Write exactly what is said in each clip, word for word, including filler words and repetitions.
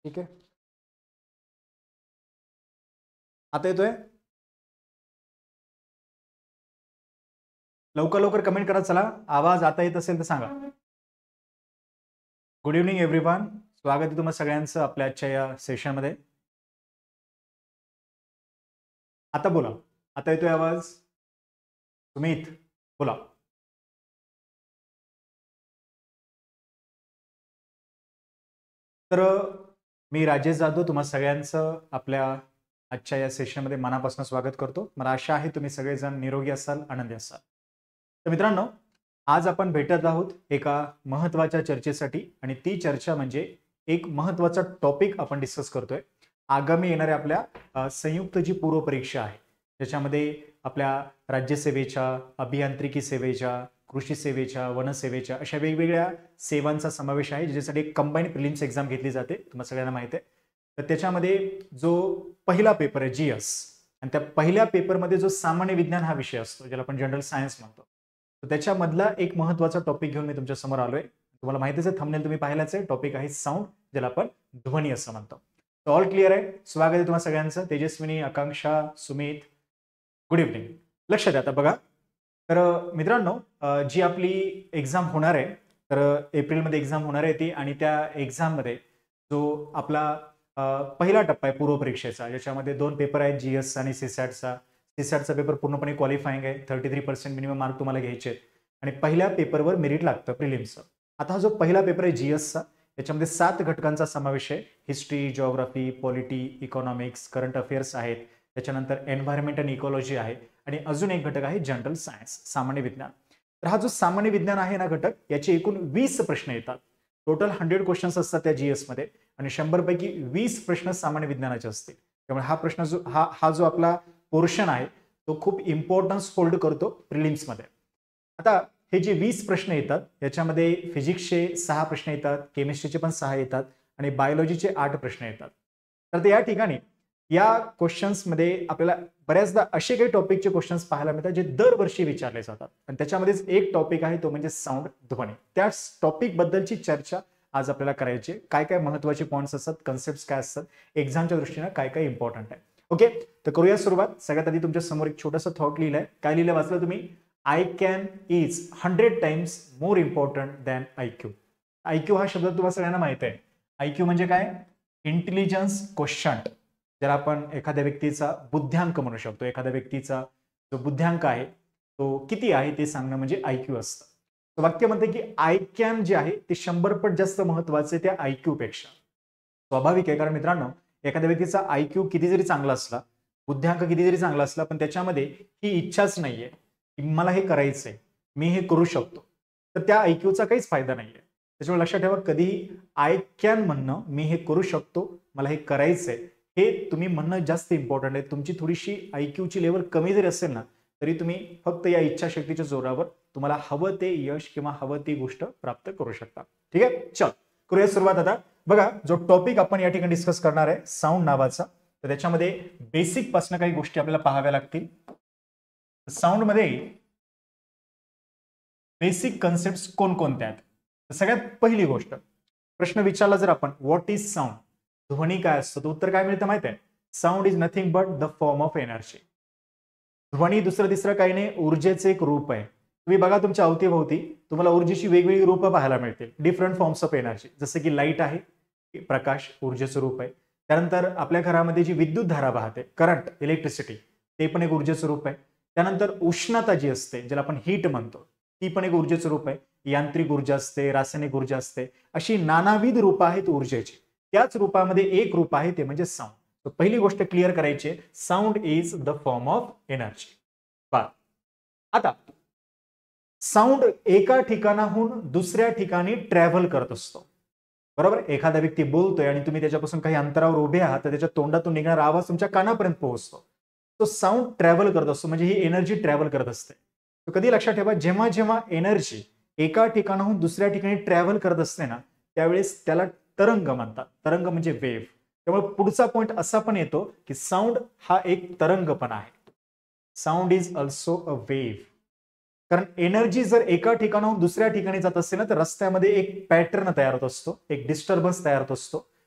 ठीक आहे, आता येतोय? लवकर लवकर कमेंट करा. चला, आवाज आता येत असेल तर सांगा. Good evening everyone. स्वागत आहे तुम्हा सगळ्यांचं आपल्या आजच्या या सेशनमध्ये. आता बोला, आता येतोय आवाज? सुमित बोला. तर मी राजेश जाधव तुम्हा सगळ्यांचं आपल्या आजच्या या सेशनमध्ये मनापासून स्वागत करतो. मला आशा आहे तुम्ही सगळेजण निरोगी असाल, आनंदी असाल. तर मित्रांनो, आज आपण भेटत आहोत एका महत्त्वाच्या चर्चेसाठी आणि ती चर्चा म्हणजे एक महत्त्वाचा टॉपिक आपण डिस्कस करतोय. आगामी येणाऱ्या आपल्या संयुक्त जी पूर्व परीक्षा आहे त्याच्यामध्ये आपल्या राज्यसेवेच्या, अभियांत्रिकी सेवेच्या, कृषी सेवेच्या, वनसेवेच्या अशा वेगवेगळ्या सेवांचा समावेश आहे, ज्याच्यासाठी एक कंबाईंड प्रिलिम्स एक्झाम घेतली जाते, तुम्हाला सगळ्यांना माहिती आहे. तर त्याच्यामध्ये जो पहिला पेपर आहे जीएस, आणि त्या पहिल्या पेपरमध्ये जो सामान्य विज्ञान हा विषय असतो, ज्याला आपण जनरल सायन्स म्हणतो, तर त्याच्यामधला एक महत्त्वाचा टॉपिक घेऊन मी तुमच्या समोर आलोय. तुम्हाला माहितीच आहे, थंबनेल तुम्ही पाहिलाच आहे. टॉपिक आहे साऊंड, ज्याला आपण ध्वनी असं म्हणतो. तर ऑल क्लिअर आहे? स्वागत आहे तुम्हाला सगळ्यांचं. Tejaswini, Akanksha, Sumit, good evening. लक्ष द्या आता बघा. तर मित्रांनो, जी आपली एक्झाम होणार आहे, तर एप्रिलमध्ये एक्झाम होणार आहे ती, आणि त्या एक्झाममध्ये जो आपला पहिला टप्पा आहे पूर्व परीक्षेचा, ज्याच्यामध्ये दोन पेपर आहेत, जीएस आणि सीसॅटचा. सीसॅटचा पेपर पूर्णपणे क्वालिफाईंग आहे, thirty three percent minimum mark तुम्हाला घ्यायचे आहेत, आणि पहिल्या पेपरवर मेरिट लागतं प्रिलिम्सचं. आता हा जो पहिला पेपर आहे जीएसचा, याच्यामध्ये सात घटकांचा समावेश आहे. History, geography, polity, economics, current affairs आहेत, त्याच्यानंतर एन्व्हायरमेंट आणि इकॉलॉजी आहे, आणि अजून एक घटक आहे जनरल सायन्स, सामान्य विज्ञान. तर हा जो सामान्य विज्ञान आहे ना घटक, याचे एकूण वीस प्रश्न येतात. टोटल हंड्रेड क्वेश्चन्स असतात त्या जीएस मध्ये, आणि शंभर पैकी वीस प्रश्न सामान्य विज्ञानाचे असतील. त्यामुळे हा प्रश्न जो हा हा जो आपला पोर्शन आहे तो खूप इम्पॉर्टन्स होल्ड करतो प्रिलिम्स मध्ये. आता हे जे वीस प्रश्न येतात याच्यामध्ये फिजिक्सचे सहा प्रश्न येतात, केमिस्ट्रीचे पण सहा येतात, आणि बायोलॉजीचे आठ प्रश्न येतात. तर या ठिकाणी या क्वेश्चन्समध्ये आपल्याला बऱ्याचदा असे काही टॉपिकचे क्वेश्चन्स पाहायला मिळतात जे दरवर्षी विचारले जातात, आणि त्याच्यामध्येच एक टॉपिक आहे तो म्हणजे साऊंड, ध्वनी. त्या टॉपिक बद्दलची चर्चा आज आपल्याला करायची. काय काय महत्वाचे पॉइंट्स असतात, कन्सेप्ट काय असतात, एक्झामच्या दृष्टीने काय काय इम्पॉर्टंट आहे. ओके, तर करूया सुरुवात. सगळ्यात आधी तुमच्या समोर एक छोटंसं थॉट लिहिलंय. काय लिहिलं वाचलं तुम्ही? I can is hundred times more important than IQ. IQ हा शब्द तुम्हाला सगळ्यांना माहित आहे. आयक्यू म्हणजे काय? इंटेलिजन्स क्वोशंट, ज्याला आपण एखाद्या व्यक्तीचा बुद्ध्यांक म्हणू शकतो. एखाद्या व्यक्तीचा जो बुद्ध्यांक आहे तो किती आहे ते सांगणं म्हणजे आयक्यू असतं. वाक्य म्हणते की आय कॅन जे आहे ते शंभर पट जास्त महत्वाचे त्या आयक्यू पेक्षा. स्वाभाविक आहे, कारण मित्रांनो, एखाद्या व्यक्तीचा आयक्यू किती जरी चांगला असला, बुद्ध्यांक किती जरी चांगला असला, पण त्याच्यामध्ये ही इच्छाच नाहीये की मला हे करायचंय, मी हे करू शकतो, तर त्या आयक्यूचा काहीच फायदा नाहीये. त्याच्यामुळे लक्षात ठेवा, कधीही आय कॅन म्हणणं, मी हे करू शकतो, मला हे करायचंय, हे तुम्ही म्हणणं जास्त इम्पॉर्टंट आहे. तुमची थोडीशी आयक्यूची लेवल कमी जरी असेल ना, तरी तुम्ही फक्त या इच्छाशक्तीच्या जोरावर तुम्हाला हवं ते यश किंवा हवं ती गोष्ट प्राप्त करू शकता. ठीक आहे, चल करूया सुरुवात. आता बघा, जो टॉपिक आपण या ठिकाणी डिस्कस करणार आहे साऊंड नावाचा, तर त्याच्यामध्ये बेसिक पासून काही गोष्टी आपल्याला पाहाव्या लागतील. साऊंड मध्ये बेसिक कन्सेप्ट कोणकोणत्या आहेत? सगळ्यात पहिली गोष्ट, प्रश्न विचारला जर आपण व्हॉट इज साऊंड, ध्वनी काय असतो, तर उत्तर काय मिळतं माहिती आहे? Sound is nothing but the form of energy. ध्वनी दुसरं तिसरं काही नाही, ऊर्जेचे एक रूप आहे. तुम्ही बघा तुमच्या अवतीभोवती तुम्हाला ऊर्जेची वेगवेगळी रूपं पाहायला मिळतील, डिफरंट फॉर्म्स ऑफ एनर्जी. जसं की लाईट आहे, प्रकाश ऊर्जेचं रूप आहे. त्यानंतर आपल्या घरामध्ये जी विद्युत धारा वाहते, करंट, इलेक्ट्रिसिटी, ते पण एक ऊर्जेचं रूप आहे. त्यानंतर उष्णता जी असते, ज्याला आपण हीट म्हणतो, ती पण एक ऊर्जेचं रूप आहे. यांत्रिक ऊर्जा असते, रासायनिक ऊर्जा असते, अशी नानाविध रूपं आहेत ऊर्जेची. त्याच रूपामध्ये एक रूप आहे ते म्हणजे साऊंड. तर पहिली गोष्ट क्लिअर करायची, sound is the form of energy. आता साऊंड एका ठिकाणाहून दुसऱ्या ठिकाणी ट्रॅव्हल करत असतो, बरोबर? एखादा व्यक्ती बोलतोय आणि तुम्ही त्याच्यापासून काही अंतरावर उभे आहात, तर त्याच्या तोंडातून निघणारा आवाज तुमच्या कानापर्यंत पोहोचतो. तो साऊंड ट्रॅव्हल करत असतो, म्हणजे ही एनर्जी ट्रॅव्हल करत असते. तर कधी लक्षात ठेवा, जेव्हा जेव्हा एनर्जी एका ठिकाणाहून दुसऱ्या ठिकाणी ट्रॅव्हल करत असते ना, त्यावेळेस त्याला तरंग म्हणतात. तरंग म्हणजे वेव्ह. त्यामुळे पुढचा पॉइंट असा पण येतो की साऊंड हा एक तरंग पण आहे. Sound is also a wave. कारण एनर्जी जर एका ठिकाणाहून दुसऱ्या ठिकाणी जात असते ना, तर रस्त्यामध्ये एक पॅटर्न तयार होत असतो, एक डिस्टर्बन्स तयार होत असतो.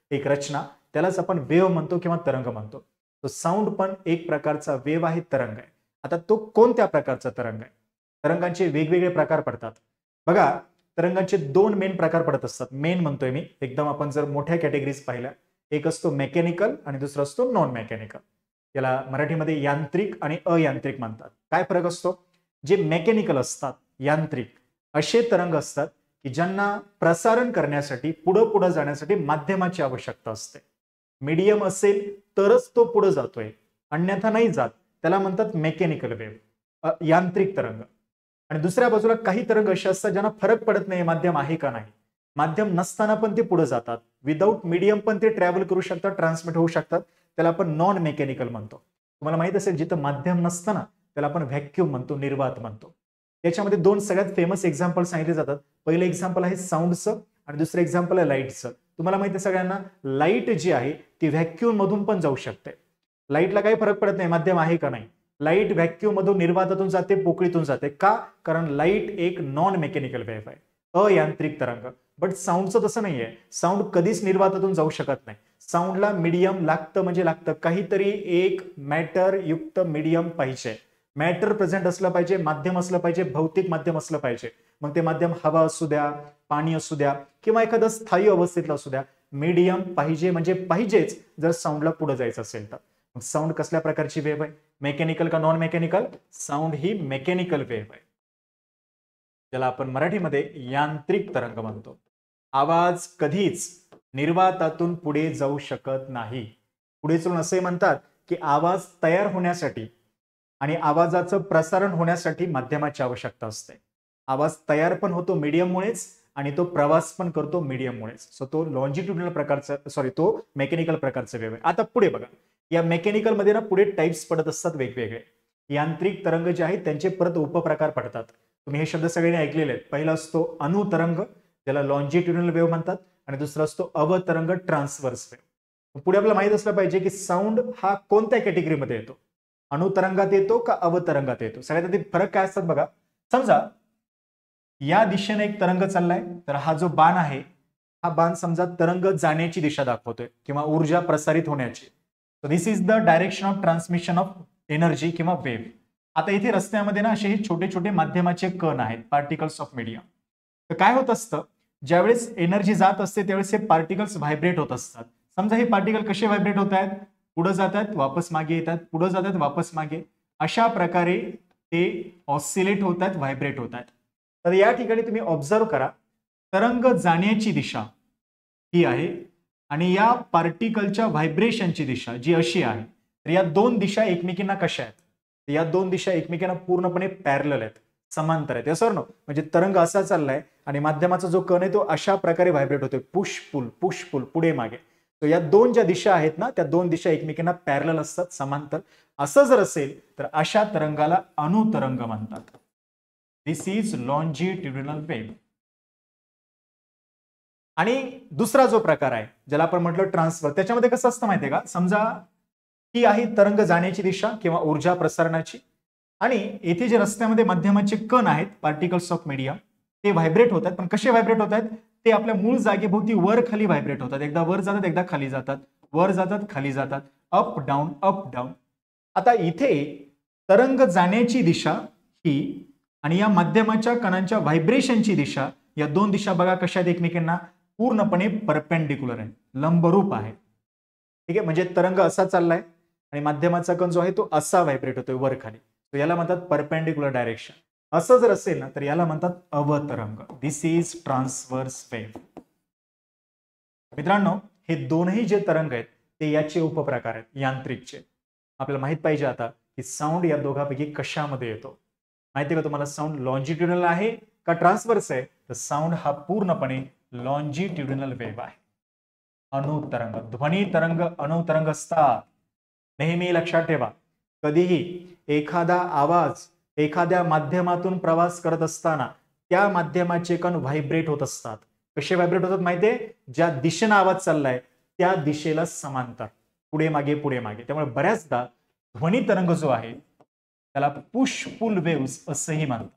एक रचना, त्यालाच आपण वेव्ह म्हणतो किंवा तरंग म्हणतो. तो साऊंड पण एक प्रकारचा वेव्ह आहे, तरंग आहे. आता तो कोणत्या प्रकारचा तरंग आहे? तरंगांचे वेगवेगळे प्रकार पडतात. बघा, तरंगांचे दोन मेन प्रकार पडत असतात. मेन म्हणतोय मी, एकदम आपण जर मोठ्या कॅटेगरीज पाहिल्या, एक असतो मेकॅनिकल आणि दुसरा असतो नॉन मेकॅनिकल. याला मराठीमध्ये यांत्रिक आणि अयांत्रिक म्हणतात. काय फरक असतो? जे मेकॅनिकल असतात, यांत्रिक, असे तरंग असतात की ज्यांना प्रसारण करण्यासाठी, पुढं पुढं जाण्यासाठी माध्यमाची आवश्यकता असते. मीडियम असेल तरच तो पुढे जातोय, अन्यथा नाही जात. त्याला म्हणतात मेकॅनिकल वेव्ह, यांत्रिक तरंग. आणि दुसऱ्या बाजूला काही तरंग असे असतात ज्यांना फरक पडत नाही माध्यम आहे का नाही. माध्यम नसताना पण ते पुढे जातात. विदाऊट मीडियम पण ते ट्रॅव्हल करू शकतात, ट्रान्समिट होऊ शकतात. त्याला आपण नॉन मेकॅनिकल म्हणतो. तुम्हाला माहित असेल, जिथं माध्यम नसताना त्याला आपण व्हॅक्यूम म्हणतो, निर्वात म्हणतो. याच्यामध्ये दोन सगळ्यात फेमस एक्झाम्पल सांगितले जातात. पहिलं एक्झाम्पल आहे साऊंडचं आणि दुसरं एक्झाम्पल आहे लाईटचं. तुम्हाला माहिती आहे सगळ्यांना, लाईट जी आहे ती व्हॅक्यूम मधून पण जाऊ शकते. लाईटला काही फरक पडत नाही माध्यम आहे का नाही. लाईट व्हॅक्यूम मधून, निर्वातातून जाते, पोकळीतून जाते. का? कारण लाईट एक नॉन मेकॅनिकल वेव्ह आहे, अयांत्रिक तरंग. बट साऊंडचं तसं नाहीये. साऊंड कधीच निर्वातातून जाऊ शकत नाही. साऊंडला मीडियम लागतं, म्हणजे लागतं काहीतरी एक मॅटर युक्त मीडियम पाहिजे. मॅटर प्रेझेंट असलं पाहिजे, माध्यम असलं पाहिजे, भौतिक माध्यम असलं पाहिजे. मग ते माध्यम हवा असू द्या, पाणी असू द्या किंवा एखादं स्थायी अवस्थेतलं असू द्या, मीडियम पाहिजे म्हणजे पाहिजेच जर साऊंडला पुढे जायचं असेल तर. मग साऊंड कसल्या प्रकारची वेव्ह आहे? मेकॅनिकल का नॉन मेकॅनिकल? साऊंड ही मेकॅनिकल वेव्ह आहे, ज्याला आपण मराठीमध्ये यांत्रिक तरंग म्हणतो. आवाज कधीच निर्वातातून पुढे जाऊ शकत नाही. पुढे चलून असे म्हणतात की आवाज तयार होण्यासाठी आणि आवाजाचं प्रसारण होण्यासाठी माध्यमाची आवश्यकता असते. आवाज तयार पण होतो मीडियममुळेच आणि तो प्रवास पण करतो मीडियममुळेच. सो तो लॉन्जिट्युडिनल प्रकारचा, सॉरी तो मेकॅनिकल प्रकारचा वेव्ह आहे. आता पुढे बघा, या मेकॅनिकल मध्ये ना पुढे टाइप्स पडत असतात वेगवेगळे. यांत्रिक तरंग जे आहेत त्यांचे परत उपप्रकार पडतात. तुम्ही हे शब्द सगळ्यांनी ऐकलेले आहेत. पहिला असतो अनुतरंग, ज्याला लॉन्जिट्युडिनल वेव्ह म्हणतात, आणि दुसरा असतो अवतरंग, ट्रान्सव्हर्स वेव्ह. पुढे आपल्याला माहित असलं पाहिजे की साऊंड हा कोणत्या कॅटेगरीमध्ये येतो, अनुतरंगात येतो का अवतरंगात येतो. सगळ्यात आधी फरक काय असतात बघा. समजा या दिशेने एक तरंग चाललाय, तर हा जो बाण आहे, हा बाण समजा तरंग जाण्याची दिशा दाखवतोय किंवा ऊर्जा प्रसारित होण्याची. So this is the direction of transmission of energy किंवा वेव्ह. आता इथे रस्त्यामध्ये ना असे हे छोटे छोटे माध्यमाचे कण आहेत, पार्टिकल्स ऑफ मीडिया. तर काय होत असतं, ज्यावेळेस एनर्जी जात असते त्यावेळेस हे पार्टिकल्स व्हायब्रेट होत असतात. समजा हे पार्टिकल कसे व्हायब्रेट होत आहेत, पुढे जातात वापस मागे येतात, पुढे जातात वापस मागे, अशा प्रकारे ते ऑसिलेट होत आहेत, व्हायब्रेट होत आहेत. तर या ठिकाणी तुम्ही ऑब्झर्व करा, तरंग जाण्याची दिशा ही आहे आणि या पार्टिकलच्या व्हायब्रेशनची दिशा जी अशी आहे. तर या दोन दिशा एकमेकींना कशा आहेत? या दोन दिशा एकमेकांना पूर्णपणे पॅरलल आहेत, समांतर आहेत. सर नो, म्हणजे तरंग असा चाललाय आणि माध्यमाचा जो कण आहे तो अशा प्रकारे व्हायब्रेट होतोय, पुश पुल पुश पुल, पुढे मागे. तर या दोन ज्या दिशा आहेत ना, त्या दोन दिशा एकमेकांना पॅरलल असतात, समांतर. असं जर असेल तर अशा तरंगाला अनुतरंग म्हणतात. This is longitudinal wave. आणि दुसरा जो प्रकार आहे ज्याला आपण म्हटलं ट्रान्सफर, त्याच्यामध्ये कसं असतं माहितीये का, समजा ही आहे तरंग जाण्याची दिशा किंवा ऊर्जा प्रसारणाची, आणि येथे जे रस्त्यामध्ये माध्यमाचे कण आहेत, पार्टिकल्स ऑफ मीडिया, ते व्हायब्रेट होतात. पण कसे व्हायब्रेट होत आहेत, ते आपल्या मूळ जागेभोवती वर खाली व्हायब्रेट होतात. एकदा वर जातात, एकदा खाली जातात, वर जातात, खाली जातात, अप डाऊन अप डाऊन. आता इथे तरंग जाण्याची दिशा ही आणि या माध्यमाच्या कणांच्या व्हायब्रेशनची दिशा, या दोन दिशा बघा कशा आहेत एकमेकांना, पूर्णपणे परपेंडिक्युलर आहे, लंबरूप आहे. ठीक आहे, म्हणजे तरंग असा चाललाय आणि माध्यमाचा कण जो आहे तो असा व्हायब्रेट होतोय वर खाली. तो याला म्हणतात परपेंडिक्युलर डायरेक्शन. असं जर असेल ना तर याला म्हणतात अवतरंग. This is transverse wave. मित्रांनो, हे दोनही जे तरंग आहेत ते याचे उपप्रकार आहेत यांत्रिकचे. आपल्याला माहित पाहिजे आता की साऊंड या दोघांपैकी कशामध्ये येतो. माहिती का तुम्हाला, साऊंड लॉन्जिट्युडिनल आहे का ट्रान्सव्हर्स आहे? तर साऊंड हा पूर्णपणे लॉन्जिट्युडिनल वेव्ह आहे. अनुतरंग, ध्वनी तरंग अनुतरंग असतात. नेहमी लक्षात ठेवा, कधीही एखादा आवाज एखाद्या माध्यमातून प्रवास करत असताना त्या माध्यमाचे कण व्हायब्रेट होत असतात. कसे व्हायब्रेट होतात माहितीये? ज्या दिशेने आवाज चाललाय त्या दिशेला समांतर, पुढे मागे पुढे मागे. त्यामुळे बऱ्याचदा ध्वनी तरंग जो आहे त्याला पुश पुल वेव्स असंही म्हणतात.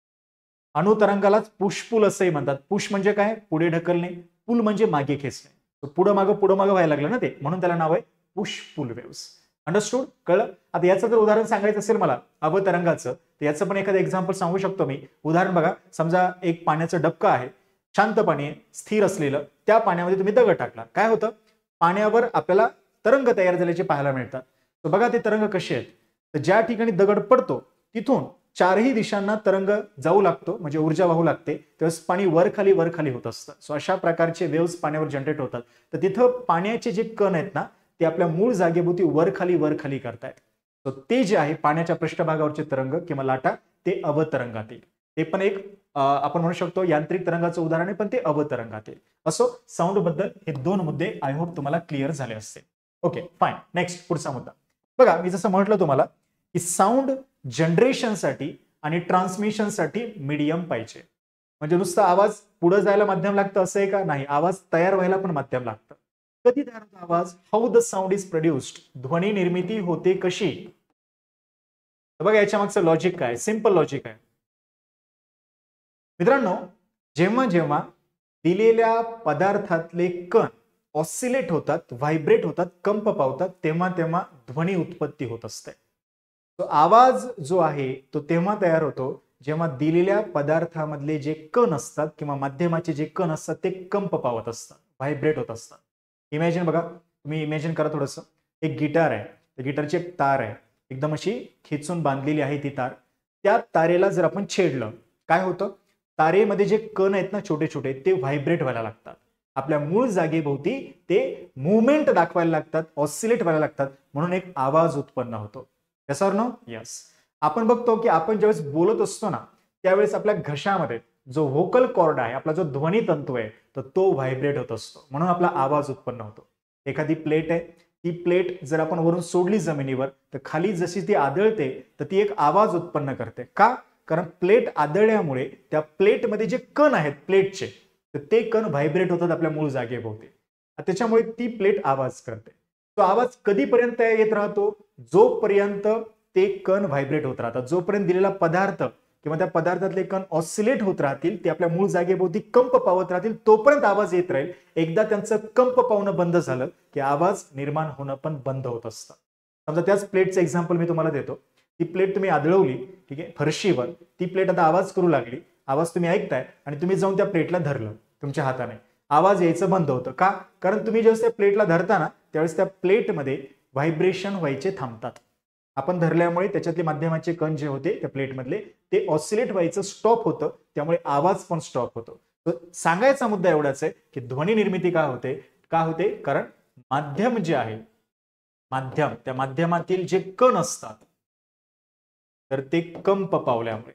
अनुतरंगालाच पुश पुल असंही म्हणतात. पुश म्हणजे काय? पुढे ढकलणे, पुल म्हणजे मागे खेचणे. पुढं मागं पुढं मागं व्हायला लागलं ना ते, म्हणून त्याला नाव आहे पुश पुल वेव्स. अंडरस्टूड? कळलं? आता याचं जर उदाहरण सांगायचं असेल मला अवतरंगाचं, तर याचं पण एखादं एक्झाम्पल सांगू शकतो मी. उदाहरण बघा, समजा एक पाण्याचं डबकं आहे, शांत पाणी आहे, स्थिर असलेलं, त्या पाण्यामध्ये तुम्ही दगड टाकला, काय होतं? पाण्यावर आपल्याला तरंग तयार झाल्याचे पाहायला मिळतात. तर बघा ते तरंग कसे आहेत, तर ज्या ठिकाणी दगड पडतो तिथून चारही दिशांना तरंग जाऊ लागतो, म्हणजे ऊर्जा वाहू लागते, तेव्हा पाणी वर खाली वर खाली होत असतं. सो अशा प्रकारचे वेव्स पाण्यावर जनरेट होतात. तर तिथं पाण्याचे जे कण आहेत ना, ते आपल्या मूळ जागेभोवती वर खाली वर खाली करतायत. तर ते जे आहे पाण्याच्या पृष्ठभागावरचे तरंग किंवा लाटा, ते अवतरंगातील. ते पण एक आपण म्हणू शकतो यांत्रिक तरंगाचं उदाहरण आहे, पण ते अवतरंगातील. असो, साऊंड बद्दल हे दोन मुद्दे आय होप तुम्हाला क्लिअर झाले असतील. Okay fine. नेक्स्ट पुढचा मुद्दा बघा, मी जसं म्हटलं तुम्हाला की साऊंड जनरेशनसाठी आणि ट्रान्समिशनसाठी मीडियम पाहिजे. म्हणजे नुसतं आवाज पुढे जायला माध्यम लागतं असं आहे का? नाही, आवाज तयार व्हायला पण माध्यम लागतं. कधी तयार होतो आवाज? How the sound is produced. ध्वनी निर्मिती होते कशी? बघा याच्या मागचं लॉजिक काय? सिंपल लॉजिक आहे मित्रांनो. जेव्हा जेव्हा दिलेल्या पदार्थातले कण ऑसिलेट होतात, व्हायब्रेट होतात, कंप पावतात, तेव्हा तेव्हा ध्वनी उत्पत्ती होत असते. तो आवाज जो आहे तो तेव्हा तयार होतो जेव्हा दिलेल्या पदार्थामधले जे कण असतात किंवा माध्यमाचे जे कण असतात ते कंप पावत असतात, व्हायब्रेट होत असतात. इमॅजिन बघा, तुम्ही इमॅजिन करा थोडंसं. एक गिटार आहे, त्या गिटारची एक तार आहे, एकदम अशी खेचून बांधलेली आहे ती तार. त्या तारेला जर आपण छेडलं, काय होतं? तारेमध्ये जे कण आहेत ना छोटे छोटे, ते व्हायब्रेट व्हायला लागतात. आपल्या मूळ जागेभोवती ते मुवमेंट दाखवायला लागतात, ऑसिलेट व्हायला लागतात, म्हणून एक आवाज उत्पन्न होतो. Yes or no? यस. आपण बघतो की आपण ज्यावेळेस बोलत असतो ना, त्यावेळेस आपल्या घशामध्ये जो व्होकल कॉर्ड आहे, आपला जो ध्वनी तंतू आहे, तर तो व्हायब्रेट होत असतो, म्हणून आपला आवाज उत्पन्न होतो. एखादी प्लेट आहे, ती प्लेट जर आपण वरून सोडली जमिनीवर, तर खाली जशी ती आदळते तर ती एक आवाज उत्पन्न करते. का? कारण प्लेट आदळल्यामुळे त्या प्लेटमध्ये जे कण आहेत प्लेटचे, तर ते कण व्हायब्रेट होतात आपल्या मूळ जागेभोवती, त्याच्यामुळे ती प्लेट आवाज करते. तो आवाज कधीपर्यंत येत राहतो? जोपर्यंत ते कण व्हायब्रेट होत राहतात, जोपर्यंत दिलेला पदार्थ किंवा त्या पदार्थातले कण ऑसिलेट होत राहतील, ते आपल्या मूळ जागेभोवती कंप पावत राहतील, तोपर्यंत आवाज येत राहील. एकदा त्यांचं कंप पावणं बंद झालं की आवाज निर्माण होणं पण बंद होत असतं. समजा त्याच प्लेटचं एक्झाम्पल मी तुम्हाला देतो. ती प्लेट तुम्ही आदळवली, ठीक आहे, फरशीवर, ती प्लेट आता आवाज करू लागली, आवाज तुम्ही ऐकताय आणि तुम्ही जाऊन त्या प्लेटला धरलं तुमच्या हाताने, आवाज यायचं बंद होतं. का? कारण तुम्ही ज्यावेळेस त्या प्लेटला धरताना त्यावेळेस त्या प्लेटमध्ये व्हायब्रेशन व्हायचे थांबतात. आपण धरल्यामुळे त्याच्यातले माध्यमाचे कण जे होते त्या प्लेटमधले, ते ऑसिलेट व्हायचं स्टॉप होतं, त्यामुळे आवाज पण स्टॉप होतो. तर सांगायचा मुद्दा एवढाच आहे की ध्वनी निर्मिती का होते? का होते? कारण माध्यम जे आहे, माध्यम, त्या माध्यमातील जे कण असतात तर ते कंप पावल्यामुळे.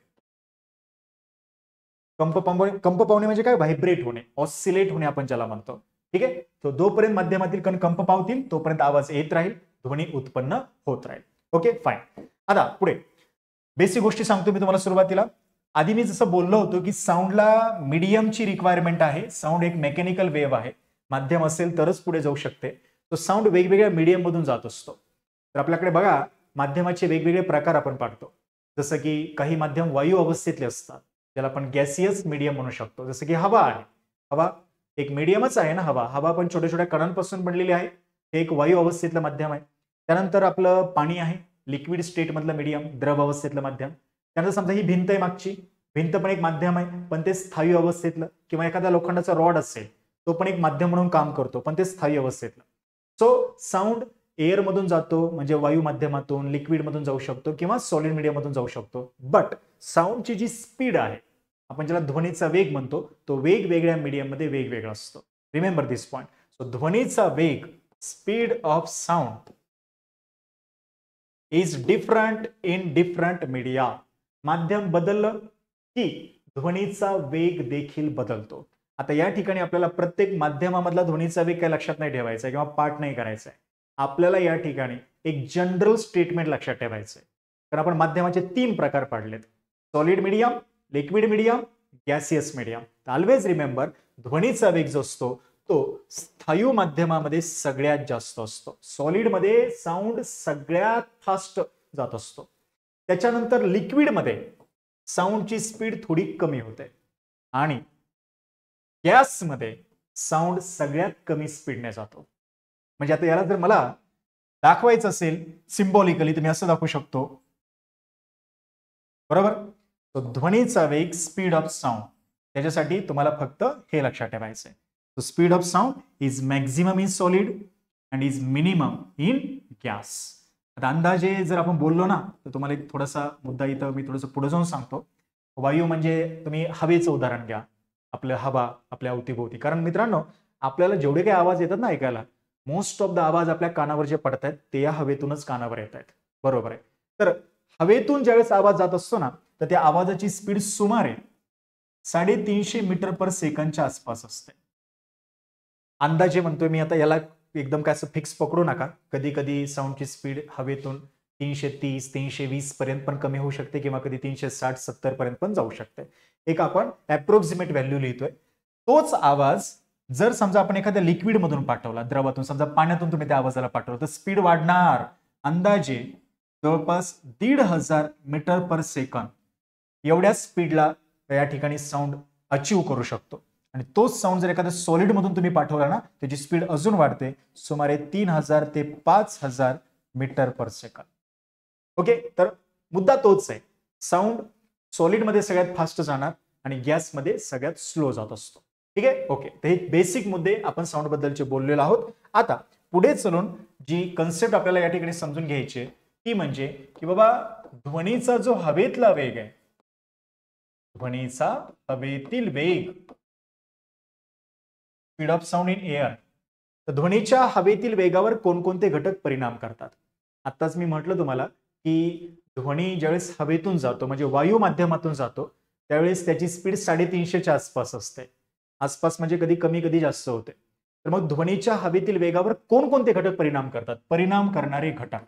कंप पावणे कंप पावणे म्हणजे काय? व्हायब्रेट होणे, ऑसिलेट होणे आपण ज्याला म्हणतो. ठीक आहे. तो जोपर्यंत माध्यमातील कण कंप पावतील तोपर्यंत आवाज येत राहील, ध्वनी उत्पन्न होत राहील. Okay fine. आता पुढे बेसिक गोष्टी सांगतो मी तुम्हाला सुरुवातीला. आधी मी जसं बोललो होतो की साऊंडला मीडियमची रिक्वायरमेंट आहे. साऊंड एक मेकॅनिकल वेव्ह आहे, माध्यम असेल तरच पुढे जाऊ शकते. तो साऊंड वेगवेगळ्या मीडियम मधून जात असतो. तर आपल्याकडे बघा माध्यमाचे वेगवेगळे प्रकार आपण पाडतो. जसं की काही माध्यम वायू अवस्थेतले असतात, ज्याला आपण गॅसियस मीडियम म्हणू शकतो. जसं की हवा आहे. हवा एक मीडियमच आहे ना. हवा हवा पण छोट्या छोट्या कणांपासून बनलेली आहे. हे एक वायू अवस्थेतलं माध्यम आहे. त्यानंतर आपलं पाणी आहे, लिक्विड स्टेट मधलं मीडियम, द्रव अवस्थेतलं माध्यम. त्यानंतर समजा ही भिंत आहे मागची, भिंत पण एक माध्यम आहे, पण ते स्थायू अवस्थेतलं. किंवा एखादा लोखंडाचा रॉड असेल, तो पण एक माध्यम म्हणून काम करतो, पण ते स्थायू अवस्थेतलं. सो साऊंड एअर मधून जातो, म्हणजे वायू माध्यमातून, लिक्विड मधून जाऊ शकतो किंवा सॉलिड मीडियम मधून जाऊ शकतो. बट साऊंडची जी स्पीड आहे, आपण ज्याला ध्वनीचा वेग म्हणतो, तो वेगवेगळ्या मीडियम मध्ये वेगवेगळा असतो. Remember this point. सो ध्वनीचा वेग, speed of sound is different in different media. माध्यम बदललं की ध्वनीचा वेग देखील बदलतो. आता या ठिकाणी आपल्याला प्रत्येक माध्यमामधला ध्वनीचा वेग काय लक्षात नाही ठेवायचा किंवा पाठ नाही करायचा आहे. आपल्याला या ठिकाणी एक जनरल स्टेटमेंट लक्षात ठेवायचं आहे. तर आपण माध्यमाचे तीन प्रकार पाडलेत: solid medium, liquid medium, gaseous medium. Always remember, ध्वनीचा वेग जो असतो तो स्थायू माध्यमामध्ये सगळ्यात जास्त असतो. सॉलिड मध्ये साऊंड सगळ्यात फास्ट जात असतो. त्याच्यानंतर लिक्विड मध्ये साऊंडची स्पीड थोडी कमी होते आणि गॅस मध्ये साऊंड सगळ्यात कमी स्पीडने जातो. म्हणजे आता याला जर मला दाखवायचं असेल सिम्बॉलिकली तर मी असं दाखवू शकतो, बरोबर. तो ध्वनीचा वेग, स्पीड ऑफ साऊंड, त्याच्यासाठी तुम्हाला फक्त हे लक्षात ठेवायचं आहे. So speed of sound is maximum in solid and is minimum in gas. आता अंदाजे जर आपण बोललो ना तर तुम्हाला एक थोडासा मुद्दा इथं मी थोडंसं पुढे जाऊन सांगतो. वायू म्हणजे तुम्ही हवेचं उदाहरण घ्या, आपल्या हवा आपल्या अवतीभोवती. कारण मित्रांनो आपल्याला जेवढे काही आवाज येतात ना ऐकायला, मोस्ट ऑफ द आवाज आपल्या कानावर जे पडत आहेत ते या हवेतूनच कानावर येत आहेत, बरोबर आहे. तर हवेतून ज्यावेळेस आवाज जात असतो ना तर त्या आवाजाची स्पीड सुमारे साडेतीनशे मीटर पर सेकंदच्या आसपास असते. अंदाजे म्हणतोय मी, आता याला एकदम काय असं फिक्स पकडू नका. कधी कधी साऊंडची स्पीड हवेतून तीनशे तीस तीनशे वीस पर्यंत पण कमी होऊ शकते किंवा कधी तीनशे साठ सत्तर पर्यंत पण जाऊ शकते. एक आपण अप्रॉक्सिमेट व्हॅल्यू लिहितोय. तोच आवाज जर समजा आपण एखाद्या लिक्विड मधून पाठवला, द्रवातून, समजा पाण्यातून तुम्ही त्या आवाजाला पाठवलं तर स्पीड वाढणार अंदाजे जवळपास दीड हजार मीटर पर सेकंद एवढ्या स्पीडला या ठिकाणी साऊंड अचीव्ह करू शकतो. आणि तोच साऊंड जर एखाद्या सॉलिड मधून तुम्ही पाठवला ना त्याची स्पीड अजून वाढते, सुमारे तीन हजार ते पाच हजार मीटर पर सेकंद. ओके, तर मुद्दा तोच आहे, साऊंड सॉलिड मध्ये सगळ्यात फास्ट जाणार आणि गॅस मध्ये सगळ्यात स्लो जात असतो. ठीक आहे, ओके. तर हे बेसिक मुद्दे आपण साऊंड बद्दलचे बोललेलो आहोत. आता पुढे चलून जी कन्सेप्ट आपल्याला या ठिकाणी समजून घ्यायची ती म्हणजे की बाबा ध्वनीचा जो हवेतला वेग आहे, ध्वनीचा हवेतील वेग, speed of sound in air. तर ध्वनीच्या हवेतील वेगावर कोणकोणते घटक परिणाम करतात. आताच मी म्हटलं तुम्हाला की ध्वनी ज्यावेळेस हवेतून जातो म्हणजे वायू माध्यमातून जातो त्यावेळेस त्याची स्पीड साडेतीनशेच्या आसपास असते. आसपास म्हणजे कधी कमी कधी जास्त होते. तर मग ध्वनीच्या हवेतील वेगावर कोणकोणते घटक परिणाम करतात. परिणाम करणारे घटक,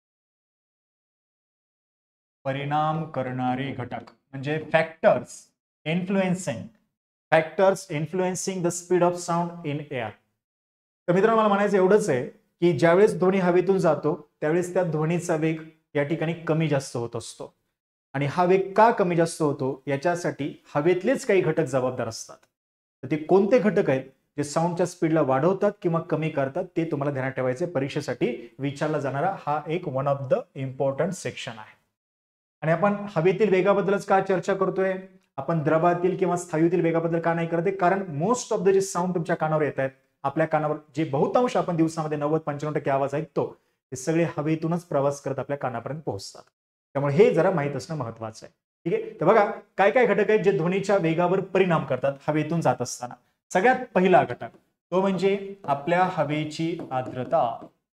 परिणाम करणारे घटक म्हणजे factors influencing factors influencing the speed of sound in air. तर मित्रांनो मला म्हणायचं एवढंच आहे की ज्यावेळेस ध्वनी हवेतून जातो त्यावेळेस त्या ध्वनीचा वेग या ठिकाणी कमी जास्त होत असतो. आणि हा वेग का कमी जास्त होतो याच्यासाठी हवेतलेच काही घटक जबाबदार असतात. तर ते कोणते घटक आहेत जे साऊंडच्या स्पीडला वाढवतात किंवा कमी करतात ते तुम्हाला ध्यानात ठेवायचे. परीक्षेसाठी विचारला जाणारा हा एक one of the important section आहे. आणि आपण हवेतील वेगाबद्दलच का चर्चा करतोय, आपण द्रवातील किंवा स्थायूतील वेगाबद्दल का नाही करते, कारण मोस्ट ऑफ द जे साऊंड तुमच्या कानावर येत आहेत, आपल्या कानावर जे बहुतांश आपण दिवसामध्ये नव्वद पंच्याण्णव टक्के आवाज ऐकतो ते सगळे हवेतूनच प्रवास करत आपल्या कानापर्यंत पोहोचतात. त्यामुळे हे जरा माहित असणं महत्वाचं आहे. ठीक आहे, तर बघा काय काय घटक आहेत जे ध्वनीच्या वेगावर परिणाम करतात हवेतून जात असताना. सगळ्यात पहिला घटक तो म्हणजे आपल्या हवेची आर्द्रता,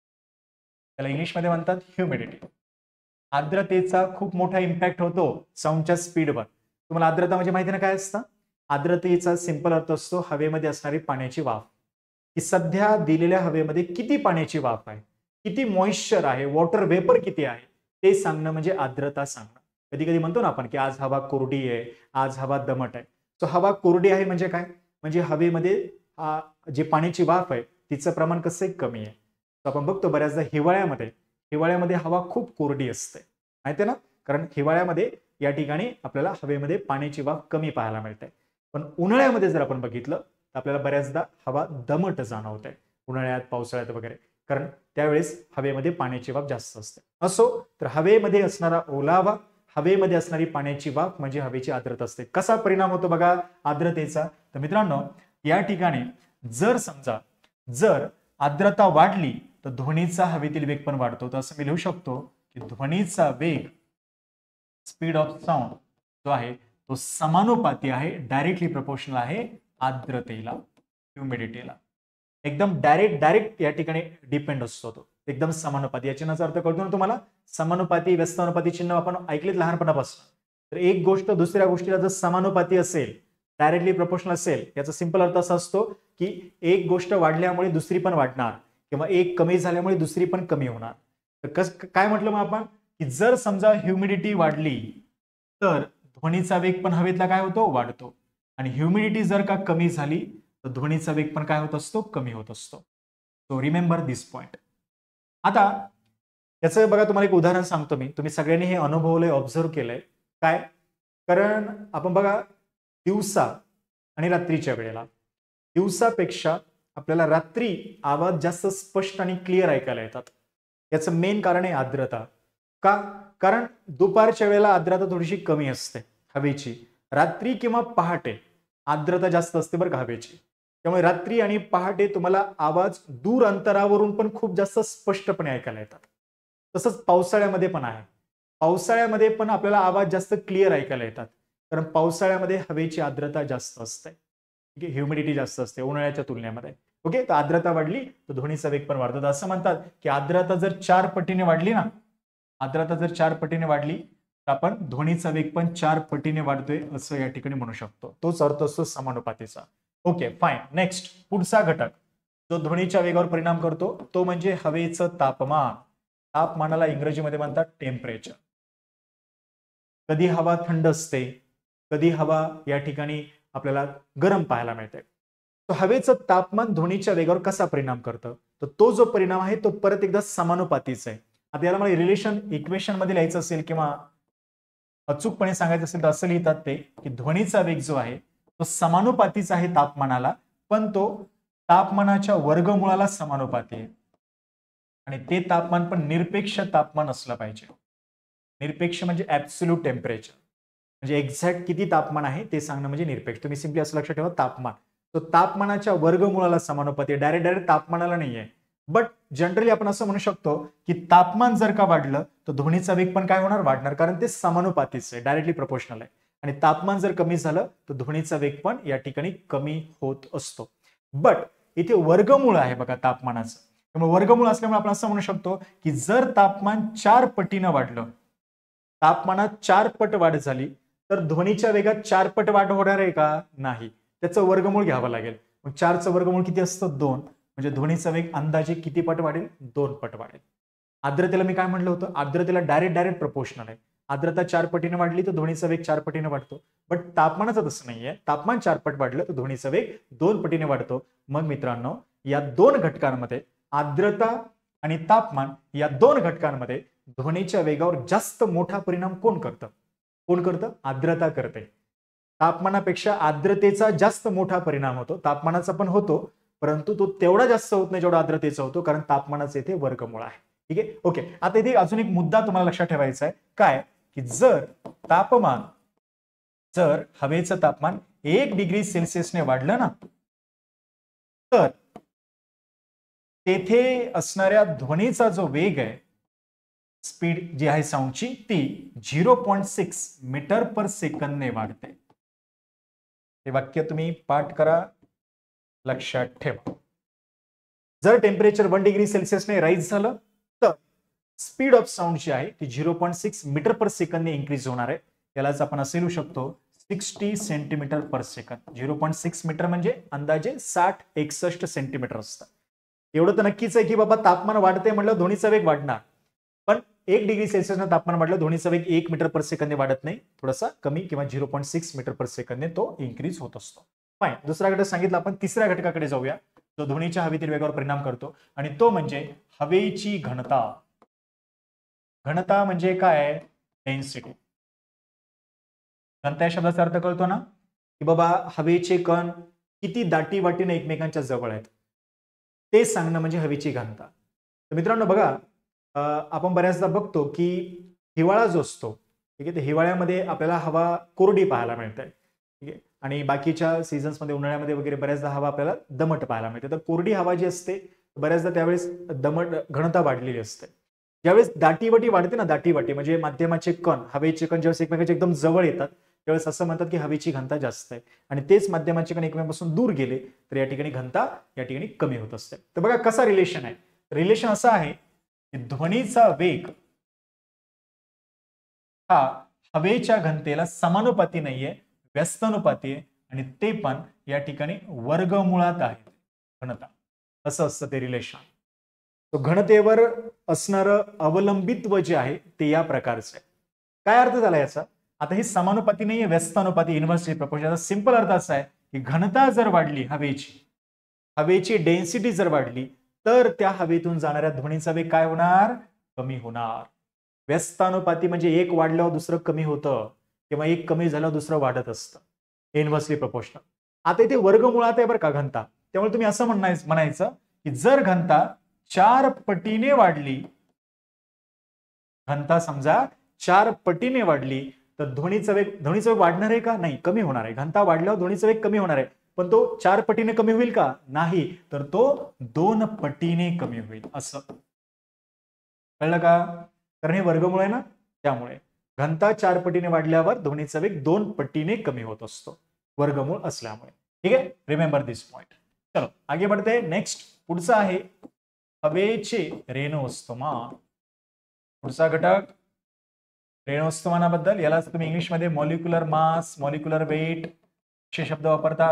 त्याला इंग्लिशमध्ये म्हणतात ह्युमिडिटी. आर्द्रतेचा खूप मोठा इम्पॅक्ट होतो साऊंडच्या स्पीडवर. तुम्हाला आर्द्रता म्हणजे माहिती ना काय असतं. आर्द्रतेचा सिंपल अर्थ असतो हवेमध्ये असणारी पाण्याची वाफ, की सध्या दिलेल्या हवेमध्ये किती पाण्याची वाफ आहे, किती मॉइश्चर आहे, वॉटर वेपर किती आहे ते सांगणं म्हणजे आर्द्रता सांगणं. कधी कधी म्हणतो ना आपण की आज हवा कोरडी आहे, आज हवा दमट आहे. सो हवा कोरडी आहे म्हणजे काय, म्हणजे हवेमध्ये जे पाण्याची वाफ आहे तिचं प्रमाण कसं कमी आहे. आपण बघतो बऱ्याचदा हिवाळ्यामध्ये हिवाळ्यामध्ये हवा खूप कोरडी असते माहिती आहे ना, कारण हिवाळ्यामध्ये या ठिकाणी आपल्याला हवेमध्ये पाण्याची वाफ कमी पाहायला मिळते. पण उन्हाळ्यामध्ये जर आपण बघितलं तर आपल्याला बऱ्याचदा हवा दमट जाणवते उन्हाळ्यात पावसाळ्यात वगैरे, कारण त्यावेळेस हवेमध्ये पाण्याची वाफ जास्त असते. असो तर हवेमध्ये असणारा ओलावा, हवेमध्ये असणारी पाण्याची वाफ म्हणजे हवेची आर्द्रता असते. कसा परिणाम होतो बघा आर्द्रतेचा. तर मित्रांनो या ठिकाणी जर समजा जर आर्द्रता वाढली तर ध्वनीचा हवेतील वेग पण वाढतो. तर असं मी लिहू शकतो की ध्वनीचा वेग, स्पीड ऑफ साऊंड जो आहे तो समानुपाती आहे, डायरेक्टली प्रोपोर्शनल आहे आर्द्रतेला, ह्युमिडिटीला. एकदम डायरेक्ट डायरेक्ट या ठिकाणी डिपेंड असतो तो, एकदम समानुपाती. या चिन्हाचा अर्थ कळतो ना तुम्हाला. समानुपाती व्यस्तानुपाती चिन्ह आपण ऐकलेत लहानपणापासून. तर एक गोष्ट दुसऱ्या गोष्टीला जर समानुपाती असेल, डायरेक्टली प्रोपोर्शनल असेल, याचा सिंपल अर्थ असा असतो की एक गोष्ट वाढल्यामुळे दुसरी पण वाढणार किंवा एक कमी झाल्यामुळे दुसरी पण कमी होणार. तर कस काय म्हटलं मग आपण की जर समजा ह्युमिडिटी वाढली तर ध्वनीचा वेग पण हवेतला काय होतो वाढतो, आणि ह्युमिडिटी जर का कमी झाली तर ध्वनीचा वेग पण काय होत असतो कमी होत असतो. So remember this point. आता याचं बघा तुम्हाला एक उदाहरण सांगतो मी, तुम्ही सगळ्यांनी हे अनुभवलंय, ऑब्झर्व केलंय. काय, कारण आपण बघा दिवसा आणि रात्रीच्या वेळेला दिवसापेक्षा आपल्याला रात्री आवाज जास्त स्पष्ट आणि क्लिअर ऐकायला येतात. याचं मेन कारण आहे आर्द्रता. का? कारण दुपारच्या वेळेला आर्द्रता थोडीशी कमी असते हवेची. रात्री किंवा पहाटे आर्द्रता जास्त असते बरं का हवेची. त्यामुळे रात्री आणि पहाटे तुम्हाला आवाज दूर अंतरावरून पण खूप जास्त स्पष्टपणे ऐकायला येतात. तसंच पावसाळ्यामध्ये पण आहे. पावसाळ्यामध्ये पण आपल्याला आवाज जास्त क्लिअर ऐकायला येतात, कारण पावसाळ्यामध्ये हवेची आर्द्रता जास्त असते. ठीक आहे, ह्युमिडिटी जास्त असते उन्हाळ्याच्या तुलनेमध्ये. ओके, तर आर्द्रता वाढली तर ध्वनीचा वेग पण वाढतो. असं म्हणतात की आर्द्रता जर चार पटीने वाढली ना, आर्द्रता जर चार पटीने वाढली तर आपण ध्वनीचा वेग पण चार पटीने वाढतोय असं या ठिकाणी म्हणू शकतो. तोच अर्थ असतो समानुपातीचा. Okay fine. नेक्स्ट पुढचा घटक जो ध्वनीच्या वेगावर परिणाम करतो तो म्हणजे हवेचं तापमान. तापमानाला इंग्रजीमध्ये म्हणतात टेम्परेचर. कधी हवा थंड असते, कधी हवा या ठिकाणी आपल्याला गरम पाहायला मिळते. तर हवेचं तापमान ध्वनीच्या वेगावर कसा परिणाम करतं, तर तो जो परिणाम आहे तो परत एकदा समानुपातीचा आहे. आता याला मला रिलेशन इक्वेशन मध्ये लिहायचं असेल किंवा अचूकपणे सांगायचं असेल तर असं लिहितात ते की ध्वनीचा वेग जो आहे तो समानुपातीचा आहे तापमानाला, पण तो तापमानाच्या वर्गमुळाला समानुपाती आहे. आणि ते तापमान पण निरपेक्ष तापमान असलं पाहिजे. निरपेक्ष म्हणजे ऍब्सोल्यूट टेम्परेचर, म्हणजे एक्झॅक्ट किती तापमान आहे ते सांगणं म्हणजे निरपेक्ष. तुम्ही सिंपली असं लक्षात ठेवा तापमान. तो तापमानाच्या वर्गमुळाला समानुपाती आहे, डायरेक्ट डायरेक्ट तापमानाला नाहीये. बट जनरली आपण असं म्हणू शकतो की तापमान जर का वाढलं तर ध्वनीचा वेग पण काय होणार, वाढणार, कारण ते समानुपातीच आहे, डायरेक्टली प्रोपोर्शनल आहे. आणि तापमान जर कमी झालं तर ध्वनीचा वेग पण या ठिकाणी कमी होत असतो. बट इथे वर्गमूळ आहे बघा तापमानाचं. त्यामुळे वर्गमूळ असल्यामुळे आपण असं म्हणू शकतो की जर तापमान चार पटीनं वाढलं, तापमानात चार पट वाढ झाली तर ध्वनीच्या वेगात चार पट वाढ होणार आहे का? नाही. त्याचं वर्गमूळ घ्यावं लागेल. मग चारचं वर्गमूळ किती असतं? दोन. म्हणजे ध्वनीचा वेग अंदाजे किती पट वाढेल? दोन पट वाढेल. आर्द्रतेला मी काय म्हणलं होतं? आर्द्रतेला डायरेक्ट डायरेक्ट प्रोपोर्शनल आहे. आर्द्रता चार पटीने वाढली तर ध्वनीचा वेग चार पटीने वाढतो. बट तापमानाचं तसं नाहीये. तापमान चार पट वाढलं तर ध्वनीचा वेग दोन पटीने वाढतो. मग मित्रांनो, या दोन घटकांमध्ये आर्द्रता आणि तापमान या दोन घटकांमध्ये ध्वनीच्या वेगावर जास्त मोठा परिणाम कोण करतं? कोण करतं? आर्द्रता करते. तापमानापेक्षा आर्द्रतेचा जास्त मोठा परिणाम होतो. तापमानाचा पण होतो, परंतु तो तेवढा जास्त होत नाही जेवढा आर्द्रतेचा होतो, कारण तापमानाचे इथे वर्गमूळ आहे. ठीक आहे, ओके. आता इथे अजून एक मुद्दा तुम्हाला लक्षात ठेवायचा आहे. काय? की जर तापमान जर हवेचं तापमान एक डिग्री सेल्सिअसने वाढलं ना, तर तेथे असणाऱ्या ध्वनीचा जो वेग आहे, स्पीड जी आहे साऊंडची, ती zero point six metre per सेकंदने वाढते. हे वाक्य तुम्ही पाठ करा, लक्षात ठेवा. जर टेम्परेचर वन डिग्री सेल्सिअसने राईज झालं तर स्पीड ऑफ साऊंड जी आहे ती zero point six metre per सेकंदने इन्क्रीज होणार आहे. त्यालाच आपण असे लिहू शकतो sixty centimetre per second. Zero point six metre म्हणजे अंदाजे साठ एकसष्ट सेंटीमीटर असतं. एवढं तर नक्कीच आहे की बाबा तापमान वाढते म्हणलं ध्वनीचा वेग वाढणार, पण एक डिग्री सेल्सिअसनं तापमान वाढलं ध्वनीचा वेग एक मीटर पर सेकंदने वाढत नाही, थोडासा कमी किंवा zero point six metre per सेकंदने तो इन्क्रीज होत असतो. फाईन. दुसरा घटक सांगितला आपण. तिसऱ्या घटकाकडे जाऊया जो ध्वनीच्या हवेतील वेगावर परिणाम करतो, आणि तो म्हणजे हवेची घनता. घनता म्हणजे काय? डेन्सिटी. घनता या शब्दाचा अर्थ कळतो ना, की बाबा हवेचे कण किती दाटी वाटीने एकमेकांच्या जवळ आहेत ते सांगणं म्हणजे हवेची घनता. तर मित्रांनो बघा, आपण बऱ्याचदा बघतो की हिवाळा जो असतो, ठीक आहे, तर हिवाळ्यामध्ये आपल्याला हवा कोरडी पाहायला मिळते. ठीक आहे, आणि बाकीच्या सीझन्समध्ये उन्हाळ्यामध्ये वगैरे बऱ्याचदा हवा आपल्याला दमट पाहायला मिळते. तर कोरडी हवा जी असते बऱ्याचदा त्यावेळेस दमट घनता वाढलेली असते. ज्यावेळेस दाटीवाटी वाढते ना, दाटीवाटी म्हणजे माध्यमाचे कण, हवेचे कण ज्यावेळेस एकमेकांच्या एकदम जवळ येतात त्यावेळेस असं म्हणतात की हवेची घनता जास्त आहे. आणि तेच माध्यमाचे कण एकमेकांपासून दूर गेले तर या ठिकाणी घनता या ठिकाणी कमी होत असते. तर बघा कसा रिलेशन आहे. रिलेशन असं आहे की ध्वनीचा वेग हा हवेच्या घनतेला समानुपाती नाहीये, व्यस्तानुपाती आहे, आणि ते पण या ठिकाणी वर्गमुळात आहे घनता. असं असतं ते रिलेशन. तो घनतेवर असणारं अवलंबित्व जे आहे ते या प्रकारचं आहे. काय अर्थ झाला याचा? आता ही समानुपाती नाहीये, व्यस्तानुपाती, इन्व्हर्सली प्रोपोर्शनल. सिंपल अर्थ असा आहे की घनता जर वाढली हवेची, हवेची डेन्सिटी जर वाढली तर त्या हवेतून जाणाऱ्या ध्वनीचा वेग काय होणार? कमी होणार. व्यस्तानुपाती म्हणजे एक वाढल्यावर दुसरं कमी होतं किंवा एक कमी झाल्यावर दुसरं वाढत असतं. Inversely proportional. आता इथे वर्गमुळात आहे बरं का घनता, त्यामुळे तुम्ही असं म्हणायचं म्हणायचं की जर घनता चार पटीने वाढली, घनता समजा चार पटीने वाढली तर ध्वनीचा वेग ध्वनीचा वेग वाढणार आहे का? नाही, कमी होणार आहे. घनता वाढल्यावर ध्वनीचा वेग कमी होणार आहे, पण तो चार पटीने कमी होईल का? नाही, तर तो दोन पटीने कमी होईल. असं कळलं का? कारण हे वर्गमूळ आहे ना, त्यामुळे घनता चार पटीने वाढल्यावर ध्वनीचा वेग दोन पटीने कमी होत असतो वर्गमूळ असल्यामुळे. ठीक आहे, रिमेंबर दिस पॉइंट. चलो आगे बढ़ते. नेक्स्ट पुढचा आहे हवेचे रेणू वस्तुमान. पुढचा घटक रेणू वस्तुमानाबद्दल, यालाच तुम्ही इंग्लिश मध्ये मॉलिक्युलर मास, मॉलिक्युलर वेट असे शब्द वापरता.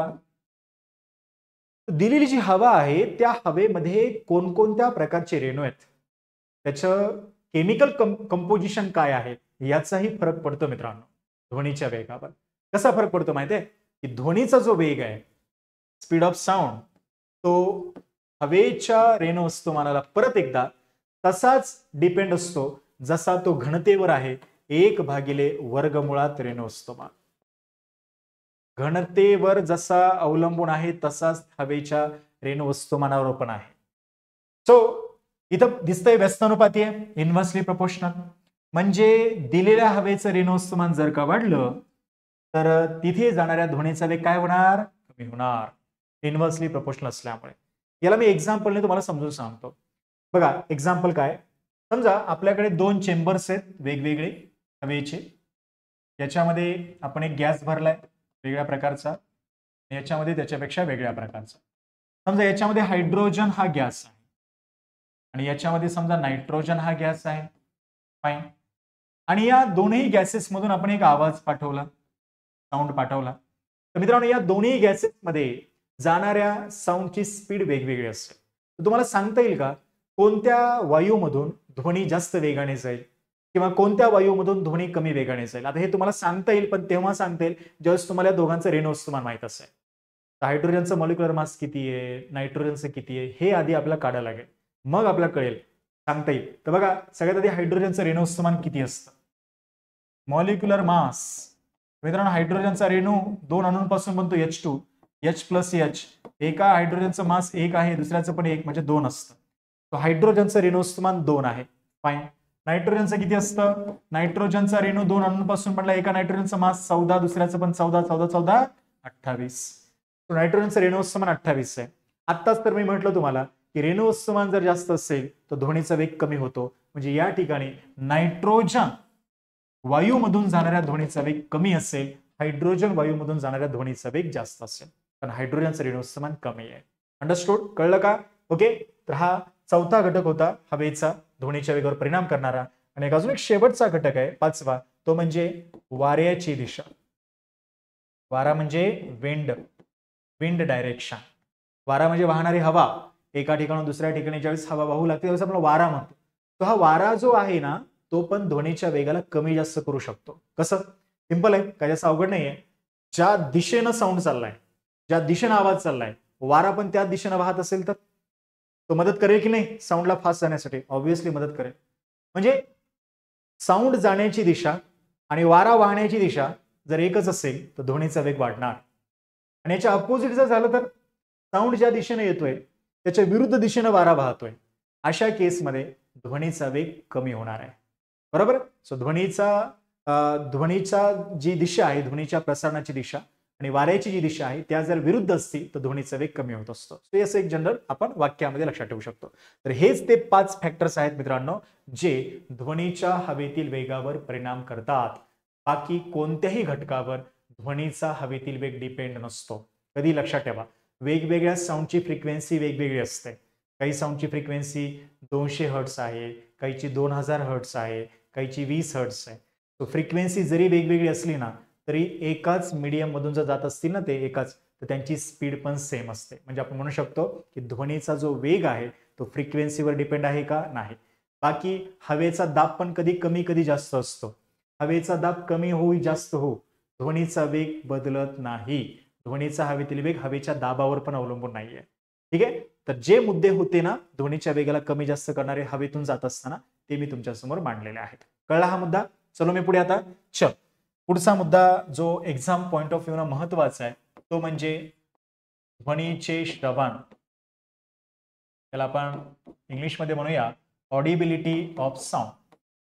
दिलेली जी हवा आहे त्या हवेमध्ये कोणकोणत्या प्रकारचे रेणू आहेत, त्याचं केमिकल कंपोजिशन काय आहे याचाही फरक पडतो मित्रांनो ध्वनीच्या वेगावर. कसा फरक पडतो माहितीये की ध्वनीचा जो वेग आहे, स्पीड ऑफ साऊंड, तो हवेच्या रेणू वस्तुमानाला परत एकदा तसाच डिपेंड असतो जसा तो घनतेवर आहे, एक भागिले वर्गमुळात रेणू वस्तुमान. घनतेवर जसा अवलंबून आहे तसाच हवेच्या रेणू वस्तुमानावर पण आहे. सो इथं दिसतंय व्यस्तानुपाती आहे, इन्व्हर्सली प्रोपोर्शनल. म्हणजे दिलेल्या हवेचं रेणू वस्तुमान जर का वाढलं तर तिथे जाणाऱ्या ध्वनीचा वेग काय होणार? कमी होणार, इन्व्हर्सली प्रोपोर्शनल असल्यामुळे. याला मी एक्झाम्पलने तुम्हाला समजून सांगतो. बघा एक्झाम्पल काय, समजा आपल्याकडे दोन चेंबर्स आहेत वेगवेगळे हवेचे. याच्यामध्ये आपण एक गॅस भरलाय वेगळ्या प्रकारचा, याच्यामध्ये त्याच्यापेक्षा वेगळ्या प्रकारचा. समजा याच्यामध्ये हायड्रोजन हा गॅस आहे आणि याच्यामध्ये समजा नायट्रोजन हा गॅस आहे. फाईन. आणि या दोन्ही गॅसेस मधून आपण एक आवाज पाठवला, साऊंड पाठवला. तर मित्रांनो या दोन्ही गॅसेस मध्ये जाणाऱ्या साऊंडची स्पीड वेगवेगळी असते. तुम्हाला सांगता येईल का कोणत्या वायूमधून ध्वनी जास्त वेगाने जाईल किंवा कोणत्या वायूमधून ध्वनी कमी वेगाने जाईल? आता हे तुम्हाला सांगता येईल, पण तेव्हा सांगता येईल ज्यावेळेस तुम्हाला दोघांचं रेणू वस्तुमान माहित असेल. तर हायड्रोजनचं मॉलिक्युलर मास किती आहे, नायट्रोजनचं किती आहे, हे आधी आपल्याला काढायला लागेल, मग आपल्याला कळेल, सांगता येईल. तर बघा सगळ्यात आधी हायड्रोजनचं रेणू वस्तुमान किती असतं? मॉलिक्युलर मास मित्रांनो, हायड्रोजनचा रेणू दोन अणूंपासून बनतो H two, H plus H. एका हायड्रोजनचं मास एक आहे, दुसऱ्याचं पण एक, म्हणजे दोन असतं. तो हायड्रोजनचं रेणू वस्तुमान दोन आहे. फाईन. नायट्रोजनचं किती असतं? नायट्रोजनचा रेणू दोन अणूंपासून बनला, एका नायट्रोजनचा मास चौदा, दुसऱ्याचं पण चौदा, चौदा चौदा अठ्ठावीस. नायट्रोजनचं रेणू वस्तुमान अठ्ठावीस आहे. आत्ताच तर मी म्हटलं तुम्हाला की रेणू वस्तुमान जर जास्त असेल तर ध्वनीचा वेग कमी होतो. म्हणजे या ठिकाणी नायट्रोजन वायूमधून जाणाऱ्या ध्वनीचा वेग कमी असेल, हायड्रोजन वायूमधून जाणाऱ्या ध्वनीचा वेग जास्त असेल, कारण हायड्रोजनचं रेणू वस्तुमान कमी आहे. अंडरस्टूड? कळलं का? ओके. तर हा चौथा घटक होता हवेचा ध्वनीच्या वेगावर परिणाम करणारा. आणि एक अजून एक शेवटचा घटक आहे पाचवा, तो म्हणजे वाऱ्याची दिशा. वारा म्हणजे विंड, विंड डायरेक्शन. वारा म्हणजे वाहणारी हवा. एका ठिकाणून दुसऱ्या ठिकाणी ज्यावेळेस हवा वाहू लागते त्यावेळेस आपण वारा म्हणतो. तो हा वारा जो आहे ना तो पण ध्वनीच्या वेगाला कमी जास्त करू शकतो. कसं? सिंपल आहे, काय जास्त अवघड नाहीये. ज्या दिशेनं साऊंड चाललाय, ज्या दिशेनं आवाज चाललाय, वारा पण त्या दिशेनं वाहत असेल तर तो मदत करेल की नाही साऊंडला फास्ट जाण्यासाठी? ऑब्व्हियसली मदत करेल. म्हणजे साऊंड जाण्याची दिशा आणि वारा वाहण्याची दिशा जर एकच असेल तर ध्वनीचा वेग वाढणार. आणि याच्या अपोजिट जर झालं तर साऊंड ज्या दिशेने येतोय त्याच्या विरुद्ध दिशेने वारा वाहतोय, अशा केसमध्ये ध्वनीचा वेग कमी होणार आहे. बरोबर? सो ध्वनीचा ध्वनीचा जी दिशा आहे, ध्वनीच्या प्रसारणाची दिशा आणि वाऱ्याची जी दिशा आहे त्या जर विरुद्ध असतील तर ध्वनीचा वेग कमी होत असतो. सो असं एक जनरल आपण वाक्यामध्ये लक्षात ठेवू शकतो. तर हेच ते पाच फॅक्टर्स आहेत मित्रांनो जे ध्वनीच्या हवेतील वेगावर परिणाम करतात. बाकी कोणत्याही घटकावर ध्वनीचा हवेतील वेग डिपेंड नसतो. कधी लक्षात ठेवा, वेगवेगळ्या साऊंडची फ्रिक्वेन्सी वेगवेगळी असते. काही साऊंडची फ्रिक्वेन्सी दोनशे हर्ट्स आहे, काहीची दोन हजार हर्ट्स आहे, काहीची वीस हर्ट्स आहे. तो फ्रिक्वेन्सी जरी वेगवेगळी असली ना तरी एकाच मीडियम मधून जर जात असतील ना ते एकाच, तर त्यांची स्पीड पण सेम असते. म्हणजे आपण म्हणू शकतो की ध्वनीचा जो वेग आहे तो फ्रिक्वेन्सीवर डिपेंड आहे का? नाही. बाकी हवेचा दाब पण कधी कमी कधी जास्त असतो. हवेचा दाब कमी होऊ जास्त हो, ध्वनीचा वेग बदलत नाही. ध्वनीचा हवेतील वेग हवेच्या दाबावर पण अवलंबून नाहीये. ठीक आहे. तर जे मुद्दे होते ना ध्वनीच्या वेगाला कमी जास्त करणारे हवेतून जात असताना, ते मी तुमच्या समोर मांडलेले आहेत. कळला हा मुद्दा? चलो मी पुढे आता. चल पुढचा मुद्दा जो एक्झाम पॉइंट ऑफ व्ह्यू ना महत्वाचा आहे तो म्हणजे ध्वनीचे श्रवण. त्याला आपण इंग्लिशमध्ये म्हणूया ऑडिबिलिटी ऑफ साऊंड.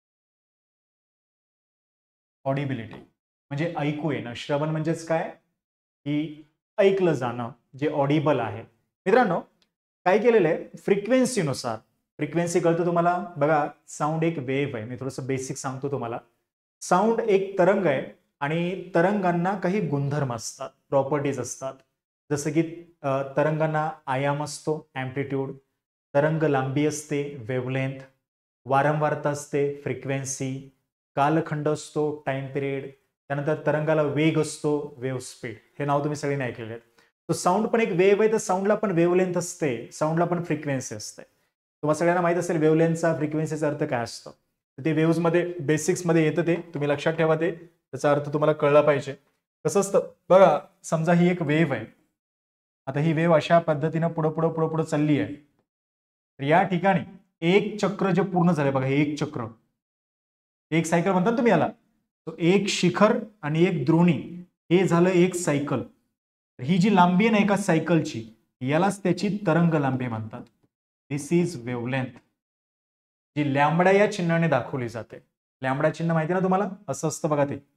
ऑडिबिलिटी म्हणजे ऐकू येणं. श्रवण म्हणजेच काय, की ऐकलं जाणं, जे ऑडिबल आहे. मित्रांनो, काय केलेलं आहे, फ्रिक्वेन्सीनुसार, फ्रिक्वेन्सी कळतं तुम्हाला, बघा साऊंड एक वेव्ह आहे. मी थोडंसं बेसिक सांगतो तुम्हाला. साऊंड एक तरंग आहे आणि तरंगांना काही गुणधर्म असतात, प्रॉपर्टीज असतात. जसं की तरंगांना आयाम असतो, ॲम्प्लिट्यूड, तरंग लांबी असते, वेव्हलेंथ, वारंवारता असते, फ्रिक्वेन्सी, कालखंड असतो, टाइम पिरियड, त्यानंतर तरंगाला वेग असतो, वेव्ह स्पीड. हे नाव तुम्ही सगळ्यांनी ऐकलेले आहेत. तो साऊंड पण एक वेव्ह आहे, तर साऊंडला पण वेव्हलेंथ असते, साऊंडला पण फ्रिक्वेन्सी असते. तुम्हाला सगळ्यांना माहित असेल वेव्हलेंथचा, फ्रिक्वेन्सीचा अर्थ काय असतो. ते वेव्हजमध्ये बेसिक्समध्ये येतं, ते तुम्ही लक्षात ठेवा. ते त्याचा अर्थ तुम्हाला कळला पाहिजे. कसं असतं बघा, समजा ही एक वेव्ह आहे. आता ही वेव्ह अशा पद्धतीनं पुढं पुढं पुढं पुढं चालली आहे. तर या ठिकाणी एक चक्र जे पूर्ण झालंय बघा, हे एक चक्र, एक सायकल म्हणतात तुम्ही याला. तो एक शिखर आणि एक द्रोणी, हे झालं एक सायकल. ही जी लांबी आहे ना एका सायकलची, यालाच त्याची तरंग लांबी म्हणतात. दिस इज वेव्हलेंथ, जी लॅम्बडा या चिन्हाने दाखवली जाते. लॅम्बडा चिन्ह माहिती ना तुम्हाला, असं असतं बघा ते.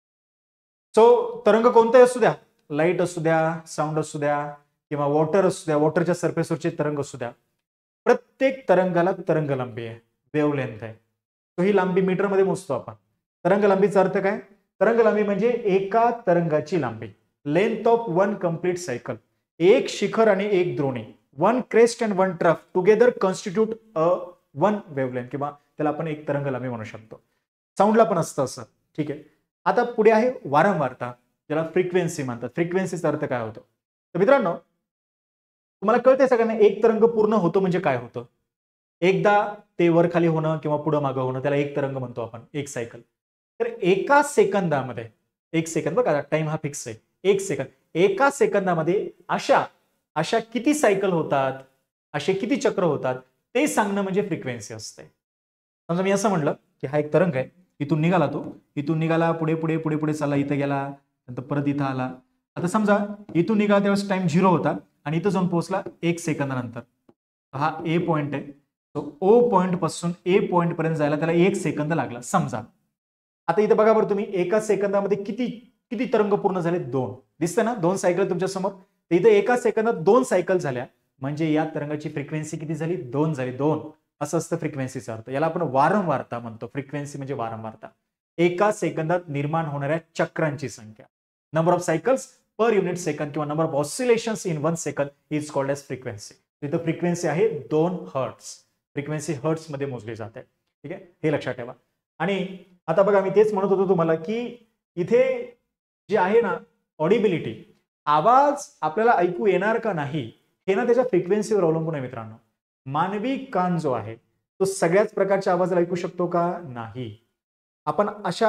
सो तरंग कोणताही असू द्या, लाईट असू द्या, साऊंड असू द्या, किंवा वॉटर असू द्या, वॉटरच्या सरफेसवरचे तरंग असू द्या, प्रत्येक तरंगाला तरंग लांबी आहे, वेव्हलेंथ आहे. तो ही लांबी मीटरमध्ये मोजतो आपण. तरंग लांबीचा अर्थ काय, तरंग लांबी म्हणजे एका तरंगाची लांबी, length of one complete cycle. एक शिखर आणि एक द्रोणी, one crest and one trough together constitute a one wavelength, किंवा त्याला आपण एक तरंग लांबी म्हणू शकतो. साऊंडला पण असतं असं. ठीक आहे. आता पुढे आहे वारंवारता, ज्याला फ्रिक्वेन्सी म्हणतात. फ्रिक्वेन्सीचा अर्थ काय होतो, तर मित्रांनो तुम्हाला कळतंय सगळ्यांना, एक तरंग पूर्ण होतो म्हणजे काय होतं. एकदा ते वर खाली होणं किंवा पुढं मागं होणं, त्याला एक तरंग म्हणतो आपण, एक सायकल. तर एका सेकंदामध्ये, एक सेकंद बघा, टाइम हा फिक्स आहे, एक सेकंद, एका सेकंदामध्ये अशा अशा किती सायकल होतात, असे किती चक्र होतात, ते सांगणं म्हणजे फ्रिक्वेन्सी असते. समजा मी असं म्हटलं की हा एक तरंग आहे, इथून निघाला, तो इथून निघाला, पुढे पुढे पुढे पुढे चालला, इथं गेला, नंतर परत इथं आला. आता समजा इथून निघाला त्यावेळेस टाइम झिरो होता आणि इथं जाऊन पोहोचला एक सेकंदानंतर. हा ए पॉइंट आहे, तो ओ पॉइंट पासून ए पॉइंट पर्यंत जायला त्याला एक सेकंद लागला समजा. आता इथे बघा बरं तुम्ही, एका सेकंदामध्ये किती किती तरंग पूर्ण झाले, दोन. दिसतं ना, दोन सायकल तुमच्या समोर. इथे एका सेकंदात दोन सायकल झाल्या, म्हणजे या तरंगाची फ्रिक्वेन्सी किती झाली, दोन झाली, दोन. असं असतं फ्रिक्वेन्सीचा अर्थ. याला आपण वारंवारता म्हणतो. फ्रिक्वेन्सी म्हणजे वारंवारता, एका सेकंदात निर्माण होणाऱ्या चक्रांची संख्या. Number of cycles per unit second किंवा number of oscillations in one second is called as frequency. इथं फ्रिक्वेन्सी आहे दोन हर्ट्स. फ्रिक्वेन्सी हर्ट्स मध्ये मोजली जाते. ठीक आहे, हे लक्षात ठेवा. आणि आता बघा, मी तेच म्हणत होतो तुम्हाला की इथे जे आहे ना ऑडिबिलिटी, आवाज आपल्याला ऐकू येणार का नाही, हे ना त्याच्या फ्रिक्वेन्सीवर अवलंबून आहे मित्रांनो. मानवी कान जो आहे तो सगळ्याच प्रकारच्या आवाजाला ऐकू शकतो का, नाही. आपण अशा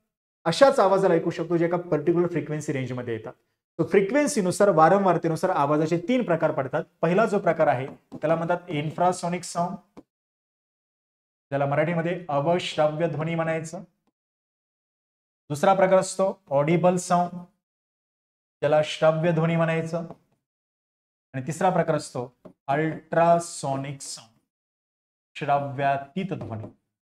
अशाच आवाजाला ऐकू शकतो जे एका पर्टिक्युलर फ्रिक्वेन्सी रेंजमध्ये येतात. तो फ्रिक्वेन्सीनुसार, वारंवारतेनुसार आवाजाचे तीन प्रकार पडतात. पहिला जो प्रकार आहे त्याला म्हणतात इन्फ्रासॉनिक साऊंड, त्याला मराठीमध्ये अवश्राव्य ध्वनी म्हणायचं. दुसरा प्रकार असतो ऑडिबल साऊंड, त्याला श्राव्य ध्वनी म्हणायचं. आणि तिसरा प्रकार असतो अल्ट्रासॉनिक साऊंड, श्राव्यातीत ध्वनी.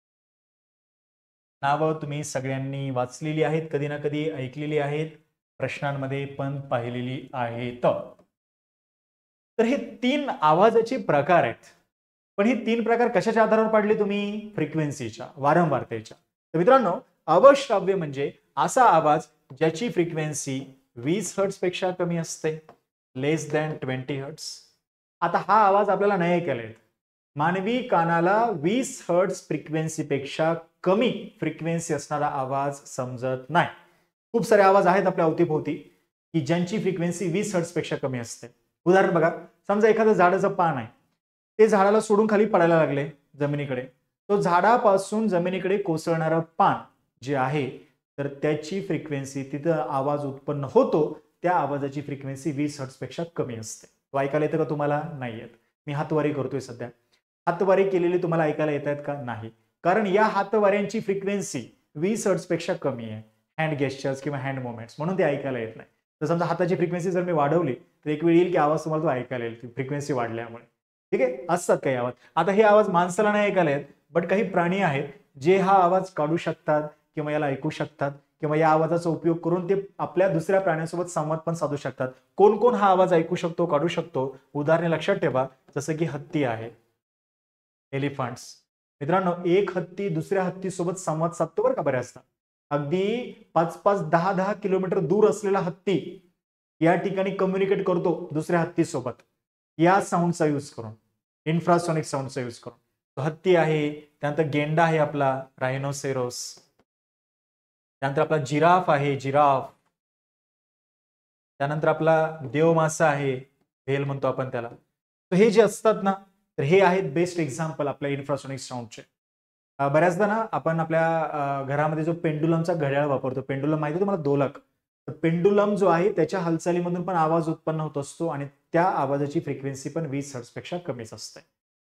नावं तुम्ही सगळ्यांनी वाचलेली आहेत, कधी ना कधी ऐकलेली आहेत, प्रश्नांमध्ये पण पाहिलेली आहेत. तर हे तीन आवाजाचे प्रकार आहेत. पण हे तीन प्रकार कशाच्या आधारावर पाडले तुम्ही, फ्रिक्वेन्सीच्या, वारंवारतेच्या. तर मित्रांनो, अवश्राव्य म्हणजे असा आवाज ज्याची फ्रिक्वेन्सी वीस हर्ट्स पेक्षा कमी असते, लेस दॅन ट्वेंटी हर्ट्स. आता हा आवाज आपल्याला नाही ऐकायला येत. मानवी कानाला वीस हर्ट्स फ्रिक्वेन्सीपेक्षा कमी फ्रिक्वेन्सी असणारा आवाज समजत नाही. खूप सारे आवाज आहेत आपल्या अवतीभोवती की ज्यांची फ्रिक्वेन्सी वीस हर्ट्स पेक्षा कमी असते. उदाहरण बघा, समजा एखादं झाडाचं पान आहे, ते झाडाला सोडून खाली पडायला लागले जमिनीकडे. तो झाडापासून जमिनीकडे कोसळणारं पान जे आहे, तर त्याची फ्रिक्वेन्सी, तिथं आवाज उत्पन्न होतो, त्या आवाजाची फ्रिक्वेन्सी वीस हर्ट्स पेक्षा कमी असते. तो ऐकायला येतं का तुम्हाला, नाही येत. मी हातवारी करतोय सध्या, हातवारी केलेली तुम्हाला ऐकायला येत आहेत का, नाही. कारण या हातवाऱ्यांची फ्रिक्वेन्सी वीस हर्ट्स पेक्षा कमी आहे, हँड गेस्चर्स किंवा हँड मुवमेंट्स, म्हणून ते ऐकायला येत नाही. तर समजा हाताची फ्रिक्वेन्सी जर मी वाढवली तर एक वेळ येईल की आवाज तुम्हाला तो ऐकायला येईल फ्रिक्वेन्सी वाढल्यामुळे. ठीक आहे, असतात काही आवाज. आता हे आवाज माणसाला नाही ऐकायला येत, बट काही प्राणी आहेत जे हा आवाज काढू शकतात किंवा याला ऐकू शकतात किंवा या आवाजाचा उपयोग करून ते आपल्या दुसऱ्या प्राण्यांसोबत संवाद पण साधू शकतात. कोण कोण हा आवाज ऐकू शकतो, काढू शकतो? उदाहरणे लक्षात ठेवा, जसं की हत्ती आहे, एलिफंट्स. मित्रांनो, एक हत्ती दुसऱ्या हत्तीसोबत संवाद साधतो बरं का बऱ्याचदा. अगदी पाच पाच दहा दहा किलोमीटर दूर असलेला हत्ती या ठिकाणी कम्युनिकेट करतो दुसऱ्या हत्तीसोबत या साऊंडचा यूज करून, इन्फ्रासॉनिक साऊंडचा यूज करून. तो हत्ती आहे, त्यानंतर गेंडा आहे आपला रायनोसेरोस, त्यानंतर आपला जिराफ आहे, जिराफ, त्यानंतर आपला देवमासा आहे, व्हेल म्हणतो आपण त्याला. तर हे जे असतात ना, तर हे आहेत बेस्ट एक्झाम्पल आपल्या इन्फ्रासॉनिक साऊंडचे. बऱ्याचदा ना आपण आपल्या घरामध्ये जो पेंडुलमचा घड्याळ वापरतो, पेंडुलम माहिती तुम्हाला, दोलक. तर पेंडुलम जो आहे त्याच्या हालचालीमधून पण आवाज उत्पन्न होत असतो आणि त्या आवाजाची फ्रिक्वेन्सी पण वीस हर्ट्झ पेक्षा कमीच असते.